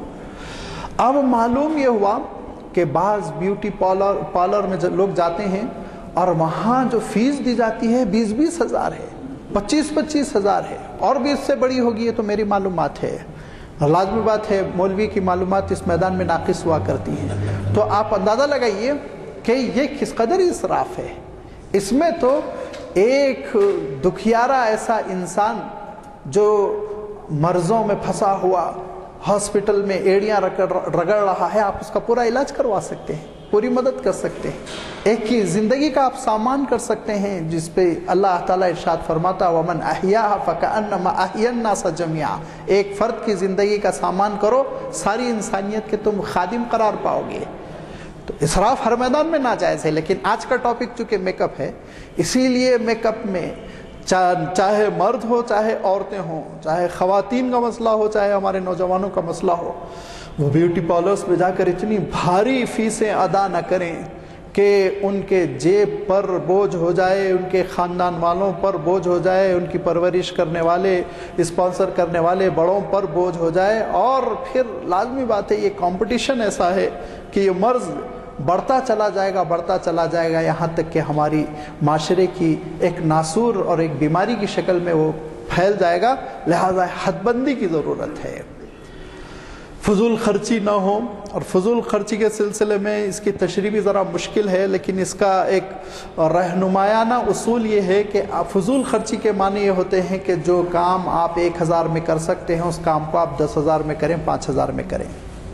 اب معلوم یہ ہوا کہ بعض بیوٹی پارلر پارلر میں لوگ جاتے ہیں اور وہاں جو فیس دی جاتی ہے بیس بیس ہزار ہے، پچیس پچیس ہزار ہے، اور بھی اس سے بڑی ہوگی، یہ تو میری معلومات ہے، لازمی بات ہے مولوی کی معلومات اس میدان میں ناقص ہوا کرتی ہیں۔ تو آپ اندازہ لگائیے کہ یہ کس قدر اسراف ہے۔ اس میں تو ایک دکھیارا ایسا انسان جو مرضوں میں پھنسا ہوا ہاسپٹل میں ایڑیاں رگڑ رہا ہے، آپ اس کا پورا علاج کروا سکتے ہیں، پوری مدد کر سکتے ہیں، ایک کی زندگی کا آپ سامان کر سکتے ہیں، جس پہ اللہ تعالیٰ ارشاد فرماتا وَمَنْ أَحْيَاهَا فَكَأَنَّمَا أَحْيَا النَّاسَ جَمِيعًا، ایک فرد کی زندگی کا سامان کرو، ساری انسانیت کے تم خادم قرار پاؤ گے۔ تو اسراف ہر میدان میں ناجائز ہے، لیکن آج کا ٹاپک چونکہ میک اپ ہے، اسی لیے میک اپ میں چاہے مرد ہو چاہے عورتیں ہوں، چاہے خواتین کا مسئلہ ہو چاہے ہمارے نوجوانوں کا مسئلہ ہو، وہ بیوٹی پارلرز میں جا کر اتنی بھاری فیسیں ادا نہ کریں کہ ان کے جیب پر بوجھ ہو جائے، ان کے خاندان والوں پر بوجھ ہو جائے، ان کی پرورش کرنے والے، اسپانسر کرنے والے بڑوں پر بوجھ ہو جائے، اور پھر لازمی بات ہے یہ کمپٹیشن ایسا ہے کہ یہ مرض بڑھتا چلا جائے گا بڑھتا چلا جائے گا یہاں تک کہ ہماری معاشرے کی ایک ناسور اور ایک بیماری کی شکل میں وہ پھیل جائے گا۔ لہذا حد بندی کی ضرورت ہے، فضول خرچی نہ ہو۔ اور فضول خرچی کے سلسلے میں اس کی تشریح بھی ذرا مشکل ہے، لیکن اس کا ایک رہنمایانہ اصول یہ ہے کہ فضول خرچی کے معنی یہ ہوتے ہیں کہ جو کام آپ ایک ہزار میں کر سکتے ہیں اس کام کو آپ دس ہزار میں کریں، پانچ ہزار میں کریں۔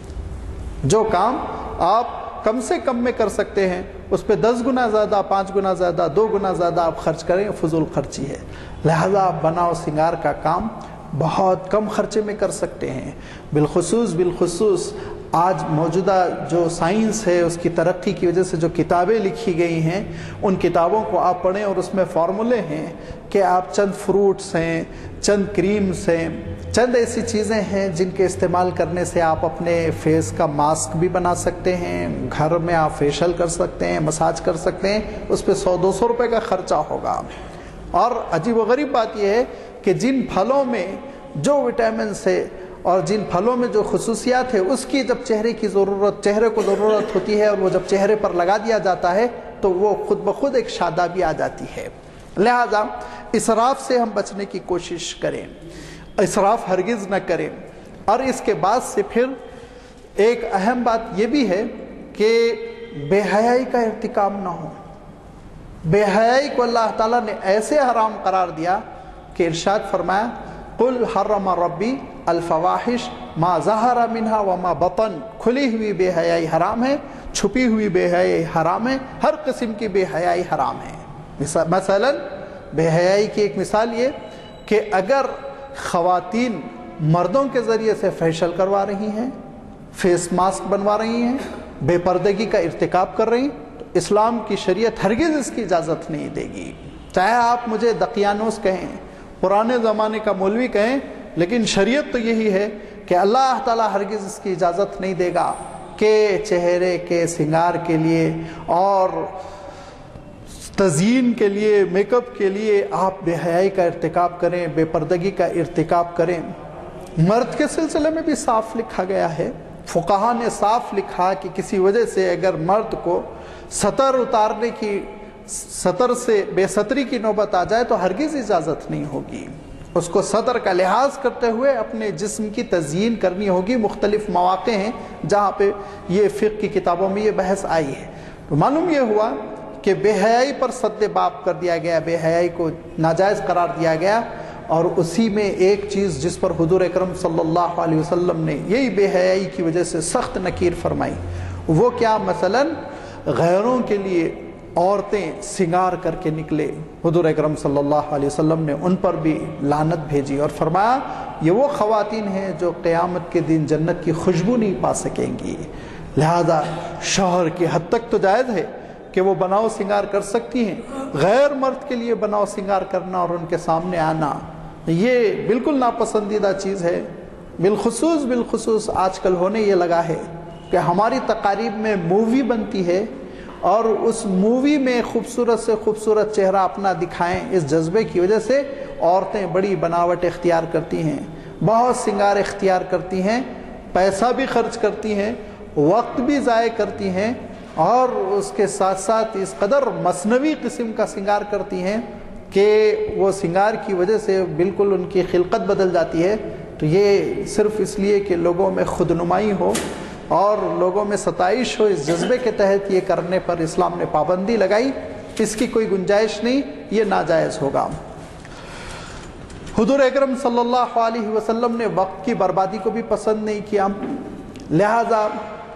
جو کام آپ کم سے کم میں کر سکتے ہیں اس پہ دس گنا زیادہ، پانچ گنا زیادہ، دو گنا زیادہ آپ خرچ کریں، فضول خرچی ہے۔ لہذا آپ بناؤ سنگار کا کام بہت کم خرچے میں کر سکتے ہیں۔ بالخصوص بالخصوص آج موجودہ جو سائنس ہے اس کی ترقی کی وجہ سے جو کتابیں لکھی گئی ہیں ان کتابوں کو آپ پڑھیں، اور اس میں فارمولے ہیں کہ آپ چند فروٹس ہیں، چند کریمز ہیں، چند ایسی چیزیں ہیں جن کے استعمال کرنے سے آپ اپنے فیس کا ماسک بھی بنا سکتے ہیں، گھر میں آپ فیشل کر سکتے ہیں، مساج کر سکتے ہیں، اس پہ سو دو سو روپے کا خرچہ ہوگا۔ اور عجیب و غریب بات یہ ہے کہ جن پھلوں میں جو وٹامنس ہے اور جن پھلوں میں جو خصوصیات ہے اس کی جب چہرے کی ضرورت چہرے کو ضرورت ہوتی ہے اور وہ جب چہرے پر لگا دیا جاتا ہے تو وہ خود بخود ایک شادابی آ جاتی ہے۔ لہذا اسراف سے ہم بچنے کی کوشش کریں، اسراف ہرگز نہ کریں۔ اور اس کے بعد سے پھر ایک اہم بات یہ بھی ہے کہ بے حیائی کا ارتکاب نہ ہو۔ بے حیائی کو اللہ تعالیٰ نے ایسے حرام قرار دیا کہ ارشاد فرمایا قل حرم ربی الفواحش ما ظہر منہا وما بطن، کھلی ہوئی بے حیائی حرام ہے، چھپی ہوئی بے حیائی حرام ہے، ہر قسم کی بے حیائی حرام ہے۔ مثلا بے حیائی کی ایک مثال یہ کہ اگر خواتین مردوں کے ذریعے سے فیشل کروا رہی ہیں، فیس ماسک بنوا رہی ہیں، بے پردگی کا ارتکاب کر رہی ہیں، تو اسلام کی شریعت ہرگز اس کی اجازت نہیں دے گی۔ چاہے آپ مجھے دقیانوس کہیں، پرانے زمانے کا مولوی کہیں، لیکن شریعت تو یہی ہے کہ اللہ تعالیٰ ہرگز اس کی اجازت نہیں دے گا کہ چہرے کے سنگار کے لیے اور تزیین کے لیے، میک اپ کے لیے آپ بے حیائی کا ارتکاب کریں، بے پردگی کا ارتکاب کریں۔ مرد کے سلسلے میں بھی صاف لکھا گیا ہے، فقہا نے صاف لکھا کہ کسی وجہ سے اگر مرد کو ستر اتارنے کی، ستر سے بے ستری کی نوبت آ جائے تو ہرگز اجازت نہیں ہوگی، اس کو ستر کا لحاظ کرتے ہوئے اپنے جسم کی تزیین کرنی ہوگی۔ مختلف مواقع ہیں جہاں پہ یہ فقہ کی کتابوں میں یہ بحث آئی ہے۔ تو معلوم یہ ہوا کہ بے حیائی پر سد باب کر دیا گیا، بے حیائی کو ناجائز قرار دیا گیا، اور اسی میں ایک چیز جس پر حضور اکرم صلی اللہ علیہ وسلم نے یہی بے حیائی کی وجہ سے سخت نکیر فرمائی، وہ کیا؟ مثلا غیروں کے لیے عورتیں سنگار کر کے نکلے، حضور اکرم صلی اللہ علیہ وسلم نے ان پر بھی لعنت بھیجی اور فرمایا یہ وہ خواتین ہیں جو قیامت کے دن جنت کی خوشبو نہیں پا سکیں گی۔ لہذا شوہر کی حد تک تو جائز ہے کہ وہ بناؤ سنگار کر سکتی ہیں، غیر مرد کے لیے بناؤ سنگار کرنا اور ان کے سامنے آنا یہ بالکل ناپسندیدہ چیز ہے۔ بالخصوص بالخصوص آج کل ہونے یہ لگا ہے کہ ہماری تقاریب میں مووی بنتی ہے اور اس مووی میں خوبصورت سے خوبصورت چہرہ اپنا دکھائیں، اس جذبے کی وجہ سے عورتیں بڑی بناوٹ اختیار کرتی ہیں، بہت سنگار اختیار کرتی ہیں، پیسہ بھی خرچ کرتی ہیں، وقت بھی ضائع کرتی ہیں، اور اس کے ساتھ ساتھ اس قدر مصنوعی قسم کا سنگار کرتی ہیں کہ وہ سنگار کی وجہ سے بالکل ان کی خلقت بدل جاتی ہے۔ تو یہ صرف اس لیے کہ لوگوں میں خودنمائی ہو اور لوگوں میں ستائش ہو، اس جذبے کے تحت یہ کرنے پر اسلام نے پابندی لگائی، اس کی کوئی گنجائش نہیں، یہ ناجائز ہوگا۔ حضور اکرم صلی اللہ علیہ وسلم نے وقت کی بربادی کو بھی پسند نہیں کیا، لہذا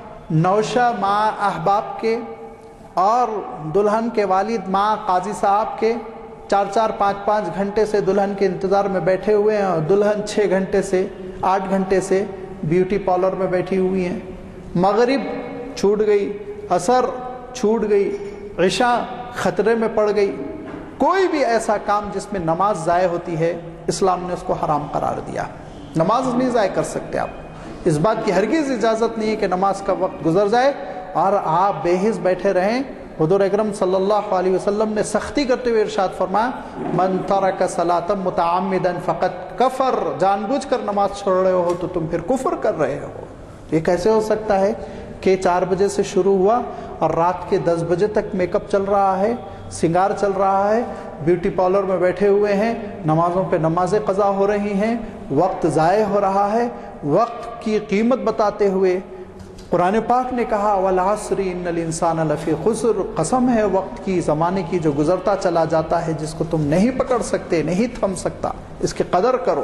نوشہ ماں احباب کے اور دلہن کے والد ماں قاضی صاحب کے چار چار پانچ پانچ گھنٹے سے دلہن کے انتظار میں بیٹھے ہوئے ہیں، اور دلہن چھ گھنٹے سے آٹھ گھنٹے سے بیوٹی پارلر میں بیٹھی ہوئی ہیں۔ مغرب چھوٹ گئی، عصر چھوٹ گئی، عشاء خطرے میں پڑ گئی، کوئی بھی ایسا کام جس میں نماز ضائع ہوتی ہے اسلام نے اس کو حرام قرار دیا۔ نماز نہیں ضائع کر سکتے آپ، اس بات کی ہرگز اجازت نہیں ہے کہ نماز کا وقت گزر جائے اور آپ بے حس بیٹھے رہیں۔ حضور اکرم صلی اللہ علیہ وسلم نے سختی کرتے ہوئے ارشاد فرمایا من ترک صلاۃ متعمدا فقد کفر، جان بوجھ کر نماز چھوڑ رہے ہو تو تم پھر کفر کر رہے ہو۔ یہ کیسے ہو سکتا ہے کہ چار بجے سے شروع ہوا اور رات کے دس بجے تک میک اپ چل رہا ہے، سنگار چل رہا ہے، بیوٹی پارلر میں بیٹھے ہوئے ہیں، نمازوں پہ نمازیں قضا ہو رہی ہیں، وقت ضائع ہو رہا ہے۔ وقت کی قیمت بتاتے ہوئے قرآن پاک نے کہا والعصر ان الانسان لفی خسر، قسم ہے وقت کی، زمانے کی جو گزرتا چلا جاتا ہے، جس کو تم نہیں پکڑ سکتے، نہیں تھم سکتا، اس کی قدر کرو۔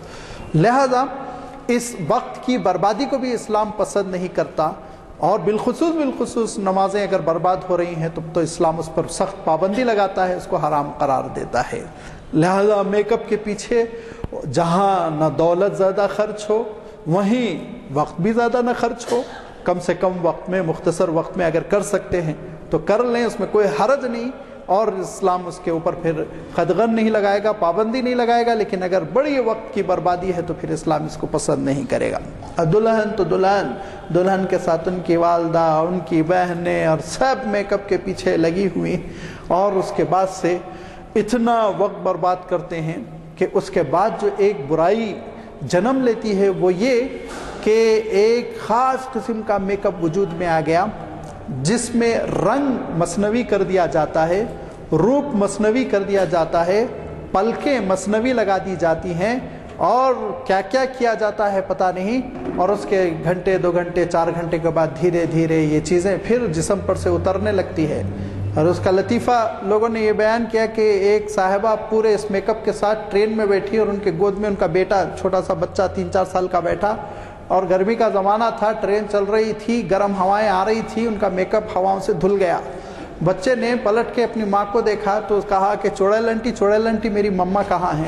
لہذا اس وقت کی بربادی کو بھی اسلام پسند نہیں کرتا، اور بالخصوص بالخصوص نمازیں اگر برباد ہو رہی ہیں تو تو اسلام اس پر سخت پابندی لگاتا ہے، اس کو حرام قرار دیتا ہے۔ لہذا میک اپ کے پیچھے جہاں نہ دولت زیادہ خرچ ہو وہیں وقت بھی زیادہ نہ خرچ ہو، کم سے کم وقت میں، مختصر وقت میں اگر کر سکتے ہیں تو کر لیں، اس میں کوئی حرج نہیں، اور اسلام اس کے اوپر پھر قدغن نہیں لگائے گا، پابندی نہیں لگائے گا۔ لیکن اگر بڑی وقت کی بربادی ہے تو پھر اسلام اس کو پسند نہیں کرے گا۔ دلہن تو دلہن دلہن کے ساتھ ان کی والدہ، ان کی بہنیں، اور سب میک اپ کے پیچھے لگی ہوئی، اور اس کے بعد سے اتنا وقت برباد کرتے ہیں کہ اس کے بعد جو ایک برائی جنم لیتی ہے وہ یہ کہ ایک خاص قسم کا میک اپ وجود میں آ گیا جس میں رنگ مصنوعی کر دیا جاتا ہے، روپ مصنوعی کر دیا جاتا ہے، پلکیں مصنوعی لگا دی جاتی ہیں، اور کیا کیا کیا جاتا ہے پتہ نہیں، اور اس کے گھنٹے دو گھنٹے چار گھنٹے کے بعد دھیرے دھیرے یہ چیزیں پھر جسم پر سے اترنے لگتی ہے۔ اور اس کا لطیفہ لوگوں نے یہ بیان کیا کہ ایک صاحبہ پورے اس میک اپ کے ساتھ ٹرین میں بیٹھی، اور ان کے گود میں ان کا بیٹا چھوٹا سا بچہ تین چار سال کا بیٹھا، اور گرمی کا زمانہ تھا، ٹرین چل رہی تھی، گرم ہوائیں آ رہی تھی، ان کا میک اپ ہواؤں سے دھل گیا۔ بچے نے پلٹ کے اپنی ماں کو دیکھا تو کہا کہ چوڑیلنٹی چوڑیلنٹی میری مما کہاں ہیں؟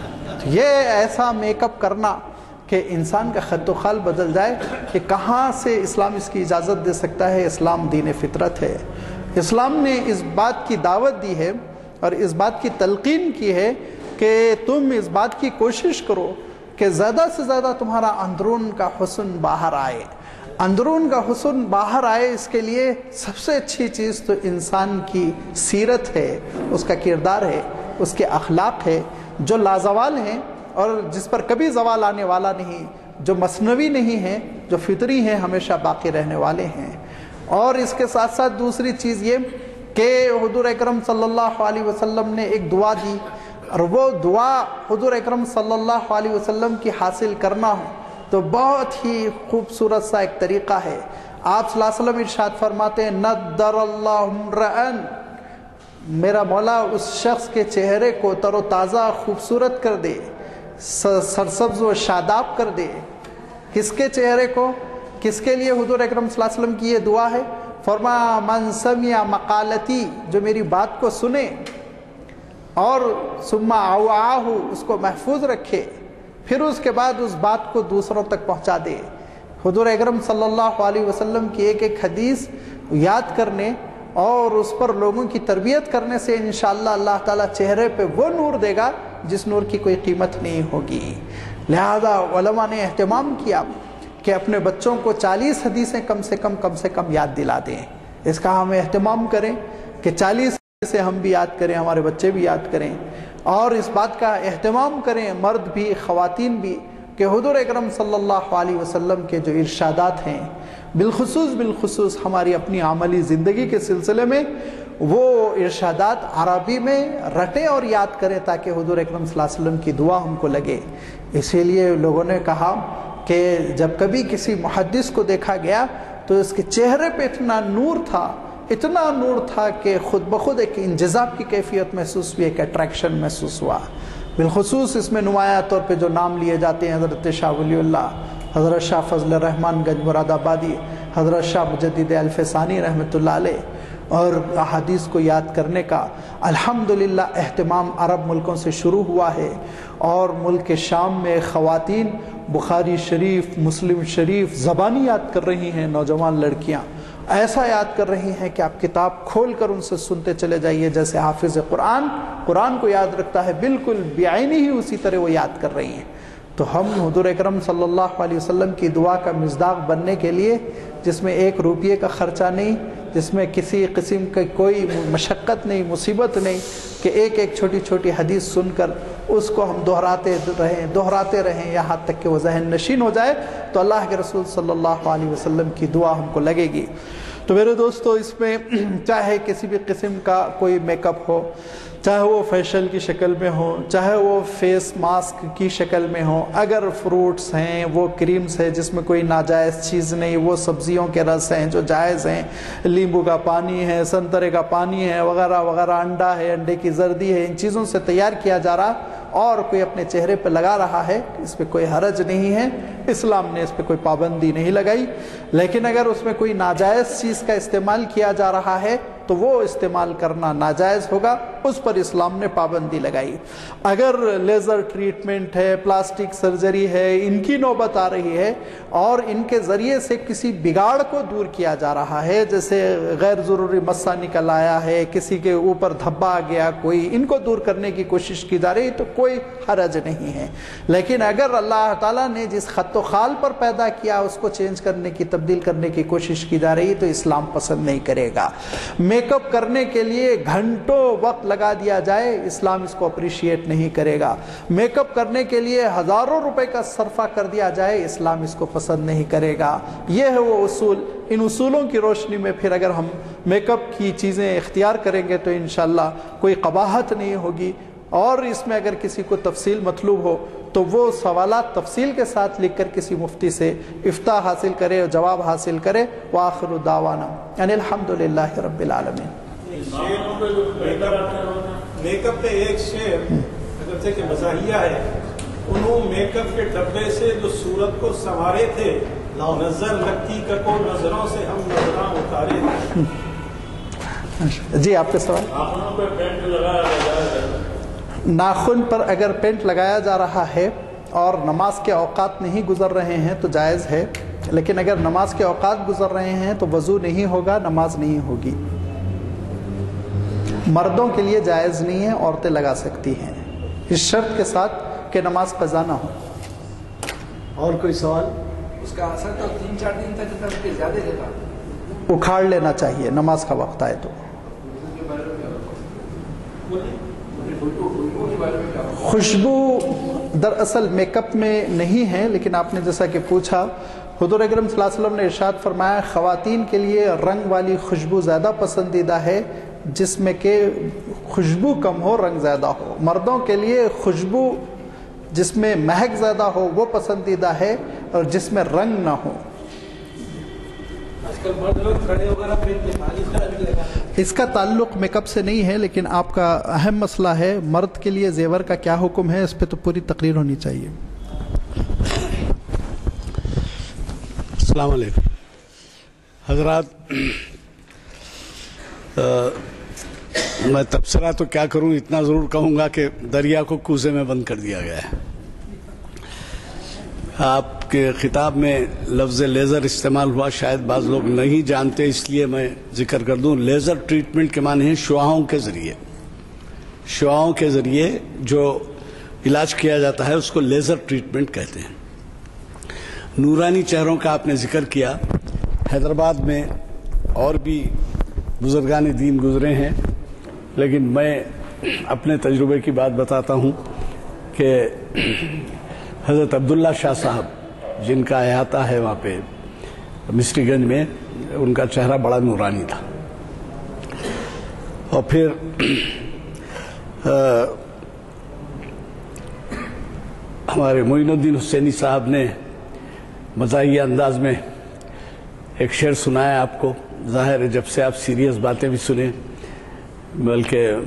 یہ ایسا میک اپ کرنا کہ انسان کا خط و خال بدل جائے، کہ کہاں سے اسلام اس کی اجازت دے سکتا ہے؟ اسلام دین فطرت ہے۔ اسلام نے اس بات کی دعوت دی ہے اور اس بات کی تلقین کی ہے کہ تم اس بات کی کوشش کرو کہ زیادہ سے زیادہ تمہارا اندرون کا حسن باہر آئے۔ اندرون کا حسن باہر آئے، اس کے لیے سب سے اچھی چیز تو انسان کی سیرت ہے، اس کا کردار ہے، اس کے اخلاق ہے، جو لازوال ہیں اور جس پر کبھی زوال آنے والا نہیں، جو مصنوعی نہیں ہیں، جو فطری ہیں، ہمیشہ باقی رہنے والے ہیں۔ اور اس کے ساتھ ساتھ دوسری چیز یہ کہ حضور اکرم صلی اللہ علیہ وسلم نے ایک دعا دی، اور وہ دعا حضور اکرم صلی اللہ علیہ وسلم کی حاصل کرنا ہو تو بہت ہی خوبصورت سا ایک طریقہ ہے۔ آپ صلی اللہ علیہ وسلم ارشاد فرماتے ہیں نضر اللہ امرأن، میرا مولا اس شخص کے چہرے کو تر و تازہ خوبصورت کر دے، سرسبز و شاداب کر دے۔ کس کے چہرے کو؟ کس کے لیے حضور اکرم صلی اللہ علیہ وسلم کی یہ دعا ہے؟ فرمایا من سمع مقالتی، جو میری بات کو سنے اور ثم اوعاہ، اس کو محفوظ رکھے، پھر اس کے بعد اس بات کو دوسروں تک پہنچا دے۔ حضور اکرم صلی اللہ علیہ وسلم کی ایک ایک حدیث یاد کرنے اور اس پر لوگوں کی تربیت کرنے سے انشاءاللہ اللہ تعالیٰ چہرے پہ وہ نور دے گا جس نور کی کوئی قیمت نہیں ہوگی۔ لہذا علماء نے اہتمام کیا کہ اپنے بچوں کو چالیس حدیثیں کم سے کم کم سے کم یاد دلا دیں۔ اس کا ہم اہتمام کریں کہ چالیس حدیثیں ہم بھی یاد کریں، ہمارے بچے بھی یاد کریں، اور اس بات کا اہتمام کریں مرد بھی خواتین بھی کہ حضور اکرم صلی اللہ علیہ وسلم کے جو ارشادات ہیں بالخصوص بالخصوص ہماری اپنی عملی زندگی کے سلسلے میں وہ ارشادات عربی میں رٹیں اور یاد کریں تاکہ حضور اکرم صلی اللہ علیہ وسلم کی دعا ہم کو لگے۔ اسی لیے لوگوں نے کہا کہ جب کبھی کسی محدث کو دیکھا گیا تو اس کے چہرے پہ اتنا نور تھا، اتنا نور تھا کہ خود بخود ایک انجذاب کی کیفیت محسوس ہوئی، ایک اٹریکشن محسوس ہوا۔ بالخصوص اس میں نمایاں طور پہ جو نام لیے جاتے ہیں حضرت شاہ ولی اللہ، حضرت شاہ فضل الرحمن گنج مراد آبادی، حضرت شاہ مجدد الفسانی رحمۃ اللہ علیہ، اور احادیث کو یاد کرنے کا الحمدللہ اہتمام عرب ملکوں سے شروع ہوا ہے، اور ملک شام میں خواتین بخاری شریف مسلم شریف زبانی یاد کر رہی ہیں، نوجوان لڑکیاں ایسا یاد کر رہی ہیں کہ آپ کتاب کھول کر ان سے سنتے چلے جائیے، جیسے حافظ قرآن قرآن کو یاد رکھتا ہے بالکل بعینی ہی اسی طرح وہ یاد کر رہی ہیں۔ تو ہم حضور اکرم صلی اللہ علیہ وسلم کی دعا کا مصداق بننے کے لیے، جس میں ایک روپیے کا خرچہ نہیں، جس میں کسی قسم کی کوئی مشقت نہیں، مصیبت نہیں، کہ ایک ایک چھوٹی چھوٹی حدیث سن کر اس کو ہم دہراتے رہیں دہراتے رہیں یہاں تک کہ وہ ذہن نشین ہو جائے، تو اللہ کے رسول صلی اللہ علیہ وسلم کی دعا ہم کو لگے گی۔ تو میرے دوستو، اس میں چاہے کسی بھی قسم کا کوئی میک اپ ہو، چاہے وہ فیشل کی شکل میں ہو، چاہے وہ فیس ماسک کی شکل میں ہو، اگر فروٹس ہیں وہ کریمز ہے جس میں کوئی ناجائز چیز نہیں، وہ سبزیوں کے رس ہیں جو جائز ہیں، لیمبو کا پانی ہے، سنترے کا پانی ہے وغیرہ وغیرہ، انڈا ہے، انڈے کی زردی ہے، ان چیزوں سے تیار کیا جا رہا اور کوئی اپنے چہرے پہ لگا رہا ہے، اس پہ کوئی حرج نہیں ہے، اسلام نے اس پہ کوئی پابندی نہیں لگائی۔ لیکن اگر اس میں کوئی ناجائز چیز کا استعمال کیا جا رہا ہے تو وہ استعمال کرنا ناجائز ہوگا، اس پر اسلام نے پابندی لگائی۔ اگر لیزر ٹریٹمنٹ ہے، پلاسٹک سرجری ہے، ان کی نوبت آ رہی ہے اور ان کے ذریعے سے کسی بگاڑ کو دور کیا جا رہا ہے، جیسے غیر ضروری مسا نکل آیا ہے، کسی کے اوپر دھبا آ گیا کوئی، ان کو دور کرنے کی کوشش کی جا رہی تو کوئی حرج نہیں ہے۔ لیکن اگر اللہ تعالیٰ نے جس خط و خال پر پیدا کیا اس کو چینج کرنے کی، تبدیل کرنے کی کوشش کی جا رہی تو اسلام پسند نہیں کرے گا۔ میک اپ کرنے کے لیے گھنٹوں وقت لگا دیا جائے، اسلام اس کو اپریشیٹ نہیں کرے گا۔ میک اپ کرنے کے لیے ہزاروں روپے کا صرفہ کر دیا جائے، اسلام اس کو پسند نہیں کرے گا۔ یہ ہے وہ اصول۔ ان اصولوں کی روشنی میں پھر اگر ہم میک اپ کی چیزیں اختیار کریں گے تو انشاءاللہ کوئی قباحت نہیں ہوگی۔ اور اس میں اگر کسی کو تفصیل مطلوب ہو تو وہ سوالات تفصیل کے ساتھ لکھ کر کسی مفتی سے افتاء حاصل کرے اور جواب حاصل کرے۔ وآخر دعوانا ان الحمدللہ رب العالمین۔ میک اپ پہ ایک شعر اگرچہ کہ مزاحیہ ہے، انہوں میک اپ کے ڈبے سے جو صورت کو سنوارے تھے، نظر لگتی کا کو نظروں سے ہم نظراں اتارے تھے۔ جی آپ کے سوال؟ ناخن پر اگر پینٹ لگایا جا رہا ہے اور نماز کے اوقات نہیں گزر رہے ہیں تو جائز ہے، لیکن اگر نماز کے اوقات گزر رہے ہیں تو وضو نہیں ہوگا، نماز نہیں ہوگی۔ مردوں کے لیے جائز نہیں ہے، عورتیں لگا سکتی ہیں اس شرط کے ساتھ کہ نماز قضا نہ ہو۔ اور کوئی سوال؟ اس کا اثر تو تین چار دن تک جتنا کہ زیادہ دیتا، اکھاڑ لینا چاہیے نماز کا وقت آئے تو۔ خوشبو دراصل میک اپ میں نہیں ہے، لیکن آپ نے جیسا کہ پوچھا، حضور اکرم صلی اللہ علیہ وسلم نے ارشاد فرمایا خواتین کے لیے رنگ والی خوشبو زیادہ پسندیدہ ہے جس میں کہ خوشبو کم ہو، رنگ زیادہ ہو۔ مردوں کے لیے خوشبو جس میں مہک زیادہ ہو وہ پسندیدہ ہے اور جس میں رنگ نہ ہو۔ مرد لوگ کھڑے ہو کر اپنے پانی خراب لگا. اس کا تعلق میک اپ سے نہیں ہے، لیکن آپ کا اہم مسئلہ ہے مرد کے لیے زیور کا کیا حکم ہے، اس پہ تو پوری تقریر ہونی چاہیے. السلام علیکم حضرات. میں تبصرہ تو کیا کروں، اتنا ضرور کہوں گا کہ دریا کو کوزے میں بند کر دیا گیا ہے. آپ کے خطاب میں لفظ لیزر استعمال ہوا، شاید بعض لوگ نہیں جانتے، اس لیے میں ذکر کر دوں. لیزر ٹریٹمنٹ کے معنی ہیں شعاعوں کے ذریعے شعاعوں کے ذریعے جو علاج کیا جاتا ہے اس کو لیزر ٹریٹمنٹ کہتے ہیں. نورانی چہروں کا آپ نے ذکر کیا. حیدرآباد میں اور بھی بزرگان دین گزرے ہیں، لیکن میں اپنے تجربے کی بات بتاتا ہوں کہ حضرت عبداللہ شاہ صاحب جن کا احاطہ ہے وہاں پہ مصری گنج میں، ان کا چہرہ بڑا نورانی تھا. اور پھر ہمارے معین الدین حسینی صاحب نے مزاحیہ انداز میں ایک شعر سنایا آپ کو. ظاہر ہے جب سے آپ سیریس باتیں بھی سنیں، بلکہ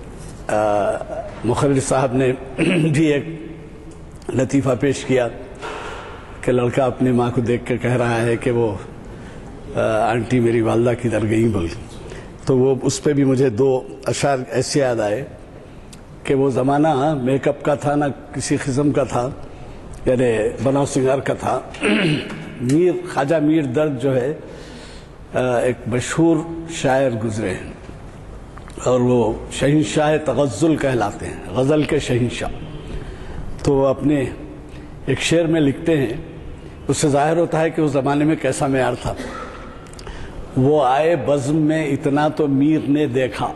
مخرج صاحب نے بھی ایک لطیفہ پیش کیا کہ لڑکا اپنی ماں کو دیکھ کے کہہ رہا ہے کہ وہ آنٹی میری والدہ کدھر گئیں بول. تو وہ اس پہ بھی مجھے دو اشعار ایسے یاد آئے کہ وہ زمانہ میک اپ کا تھا، نہ کسی قسم کا تھا، یعنی بناؤ سنگار کا تھا. میر خواجہ میر درد جو ہے ایک مشہور شاعر گزرے ہیں، اور وہ شہنشاہ تغزل کہلاتے ہیں، غزل کے شہنشاہ. تو وہ اپنے ایک شعر میں لکھتے ہیں، اس سے ظاہر ہوتا ہے کہ اس زمانے میں کیسا معیار تھا. وہ آئے بزم میں اتنا تو میر نے دیکھا،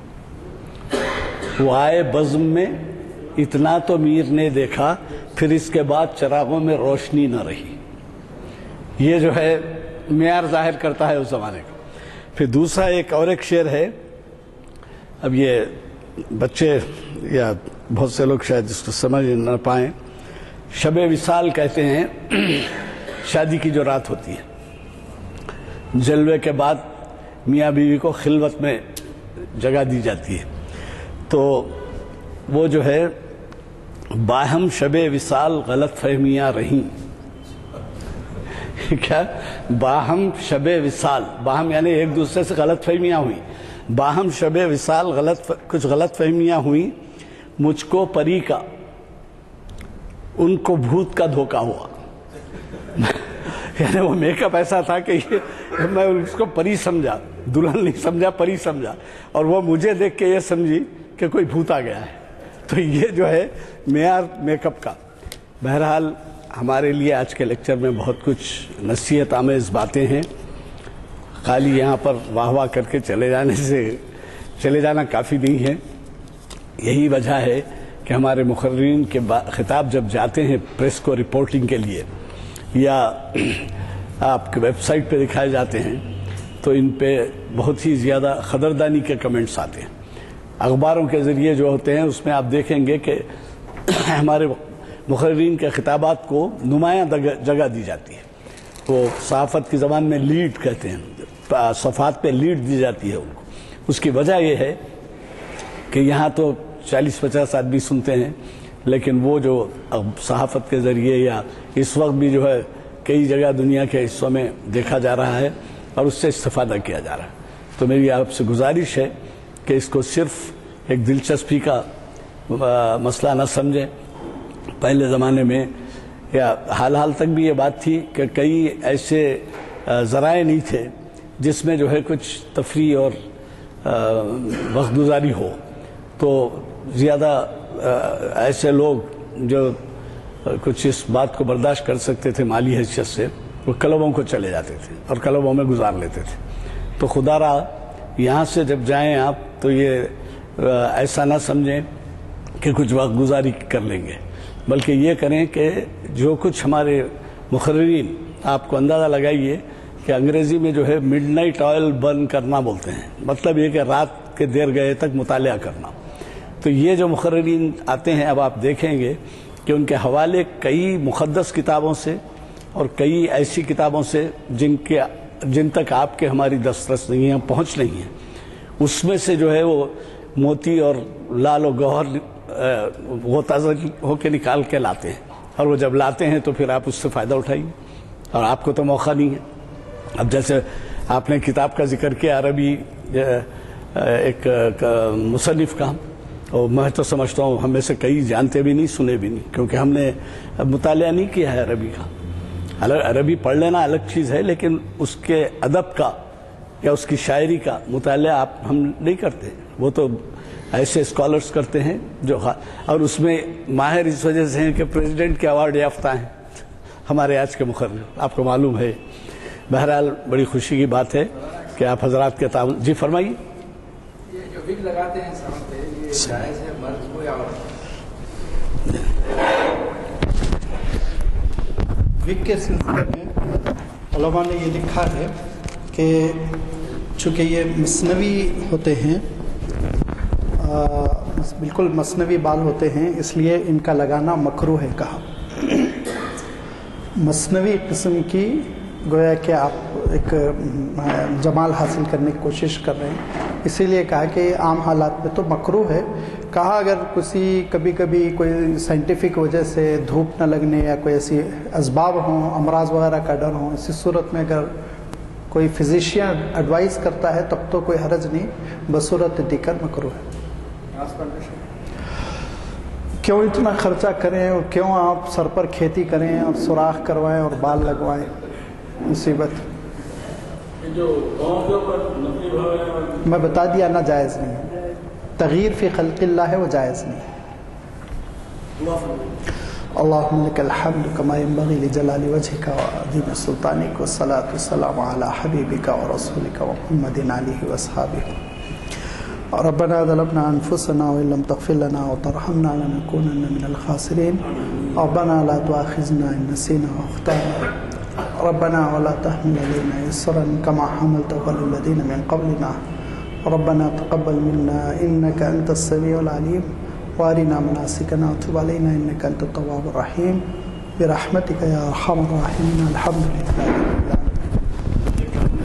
وہ آئے بزم میں اتنا تو میر نے دیکھا، پھر اس کے بعد چراغوں میں روشنی نہ رہی. یہ جو ہے معیار ظاہر کرتا ہے اس زمانے کا. پھر دوسرا ایک اور ایک شعر ہے، اب یہ بچے یا بہت سے لوگ شاید اس کو سمجھ نہ پائیں. شب وصال کہتے ہیں شادی کی جو رات ہوتی ہے، جلوے کے بعد میاں بیوی کو خلوت میں جگہ دی جاتی ہے. تو وہ جو ہے باہم شب وصال غلط فہمیاں رہیں. کیا باہم شب وصال، باہم یعنی ایک دوسرے سے غلط فہمیاں ہوئیں. باہم شب وصال غلط کچھ غلط فہمیاں ہوئیں، مجھ کو پری کا ان کو بھوت کا دھوکہ ہوا. یعنی وہ میک اپ ایسا تھا کہ میں اس کو پری سمجھا، دلہن نہیں سمجھا، پری سمجھا، اور وہ مجھے دیکھ کے یہ سمجھی کہ کوئی بھوت آ گیا ہے. تو یہ جو ہے معیار میک اپ کا. بہرحال ہمارے لیے آج کے لیکچر میں بہت کچھ نصیحت آمیز باتیں ہیں. خالی یہاں پر واہ واہ کر کے چلے جانے سے چلے جانا کافی نہیں ہے. یہی وجہ ہے کہ ہمارے مقررین کے خطاب جب جاتے ہیں پریس کو رپورٹنگ کے لیے، یا آپ کے ویب سائٹ پہ دکھائے جاتے ہیں، تو ان پہ بہت ہی زیادہ قدردانی کے کمنٹس آتے ہیں. اخباروں کے ذریعے جو ہوتے ہیں اس میں آپ دیکھیں گے کہ ہمارے مقررین کے خطابات کو نمایاں جگہ دی جاتی ہے. وہ صحافت کی زبان میں لیڈ کہتے ہیں، صفحات پہ لیڈ دی جاتی ہے ان کو. اس کی وجہ یہ ہے کہ یہاں تو چالیس پچاس آدمی سنتے ہیں، لیکن وہ جو صحافت کے ذریعے یا اس وقت بھی جو ہے کئی جگہ دنیا کے حصوں میں دیکھا جا رہا ہے اور اس سے استفادہ کیا جا رہا ہے. تو میری آپ سے گزارش ہے کہ اس کو صرف ایک دلچسپی کا مسئلہ نہ سمجھیں. پہلے زمانے میں یا حال حال تک بھی یہ بات تھی کہ کئی ایسے ذرائع نہیں تھے جس میں جو ہے کچھ تفریح اور وقت گزاری ہو. تو زیادہ ایسے لوگ جو کچھ اس بات کو برداشت کر سکتے تھے مالی حیثیت سے، وہ کلبوں کو چلے جاتے تھے اور کلبوں میں گزار لیتے تھے. تو خدا را یہاں سے جب جائیں آپ تو یہ ایسا نہ سمجھیں کہ کچھ وقت گزاری کر لیں گے، بلکہ یہ کریں کہ جو کچھ ہمارے مقررین، آپ کو اندازہ لگائیے کہ انگریزی میں جو ہے مڈ نائٹ آئل برن کرنا بولتے ہیں، مطلب یہ کہ رات کے دیر گئے تک مطالعہ کرنا. تو یہ جو مقررین آتے ہیں اب آپ دیکھیں گے کہ ان کے حوالے کئی مقدس کتابوں سے اور کئی ایسی کتابوں سے جن کے جن تک آپ کے ہماری دسترس نہیں ہیں، پہنچ نہیں ہیں، اس میں سے جو ہے وہ موتی اور لال و گوہر وہ تازہ ہو کے نکال کے لاتے ہیں، اور وہ جب لاتے ہیں تو پھر آپ اس سے فائدہ اٹھائیے، اور آپ کو تو موقع نہیں ہے۔ اب جیسے آپ نے کتاب کا ذکر کیا، عربی ایک مصنف کا، اور میں تو سمجھتا ہوں ہم میں سے کئی جانتے بھی نہیں، سنے بھی نہیں، کیونکہ ہم نے مطالعہ نہیں کیا ہے عربی کا۔ عربی پڑھ لینا الگ چیز ہے، لیکن اس کے ادب کا یا اس کی شاعری کا مطالعہ آپ ہم نہیں کرتے، وہ تو ایسے اسکالرز کرتے ہیں جو، اور اس میں ماہر اس وجہ سے ہیں کہ پریزیڈنٹ کے ایوارڈ یافتہ ہیں ہمارے آج کے مقرر، آپ کو معلوم ہے۔ بہرحال بڑی خوشی کی بات ہے کہ آپ حضرات کے تعاون، جی فرمائیے۔ یہ جو وگ لگاتے ہیں سر پہ، یہ جائز ہے مرد کو یا عورت؟ وگ کے سلسلے میں علماء نے یہ لکھا ہے کہ چونکہ یہ مصنوعی ہوتے ہیں، بالکل مصنوعی بال ہوتے ہیں، اس لیے ان کا لگانا مکروہ ہے کہا۔ مصنوعی قسم کی گویا کہ آپ ایک جمال حاصل کرنے کی کوشش کر رہے ہیں، اسی لیے کہا کہ عام حالات میں تو مکروہ ہے۔ کہا اگر کسی کبھی کبھی کوئی سائنٹیفک وجہ سے دھوپ نہ لگنے یا کوئی ایسی اسباب ہوں، امراض وغیرہ کا ڈر ہوں، اسی صورت میں اگر کوئی فزیشین ایڈوائز کرتا ہے تب تو کوئی حرج نہیں، بصورت دیگر مکروہ ہے۔ کیوں اتنا خرچہ کریں اور کیوں آپ سر پر کھیتی کریں اور سوراخ کروائیں اور بال لگوائیں، مصیبت۔ میں بتا دیا نا، جائز نہیں، تغییر فی خلق اللہ ہے، وہ جائز نہیں۔ اللہم لک الحمد کما ینبغی لجلال وجہک وعظیم سلطانک، والصلاۃ والسلام علی حبیبک ورسولک محمد آلہ واصحابہ۔ ربنا ظلمنا انفسنا وان لم تغفر لنا وترحمنا لنكونن من الخاسرين، ربنا لا تؤاخذنا ان نسينا واخطانا، ربنا ولا تحمل علينا إصرا كما حملته على الذين من قبلنا، ربنا تقبل منا انك انت السميع العليم، وارنا مناسكنا وتب علينا انك انت التواب الرحيم، برحمتك يا ارحم الراحمين، الحمد لله۔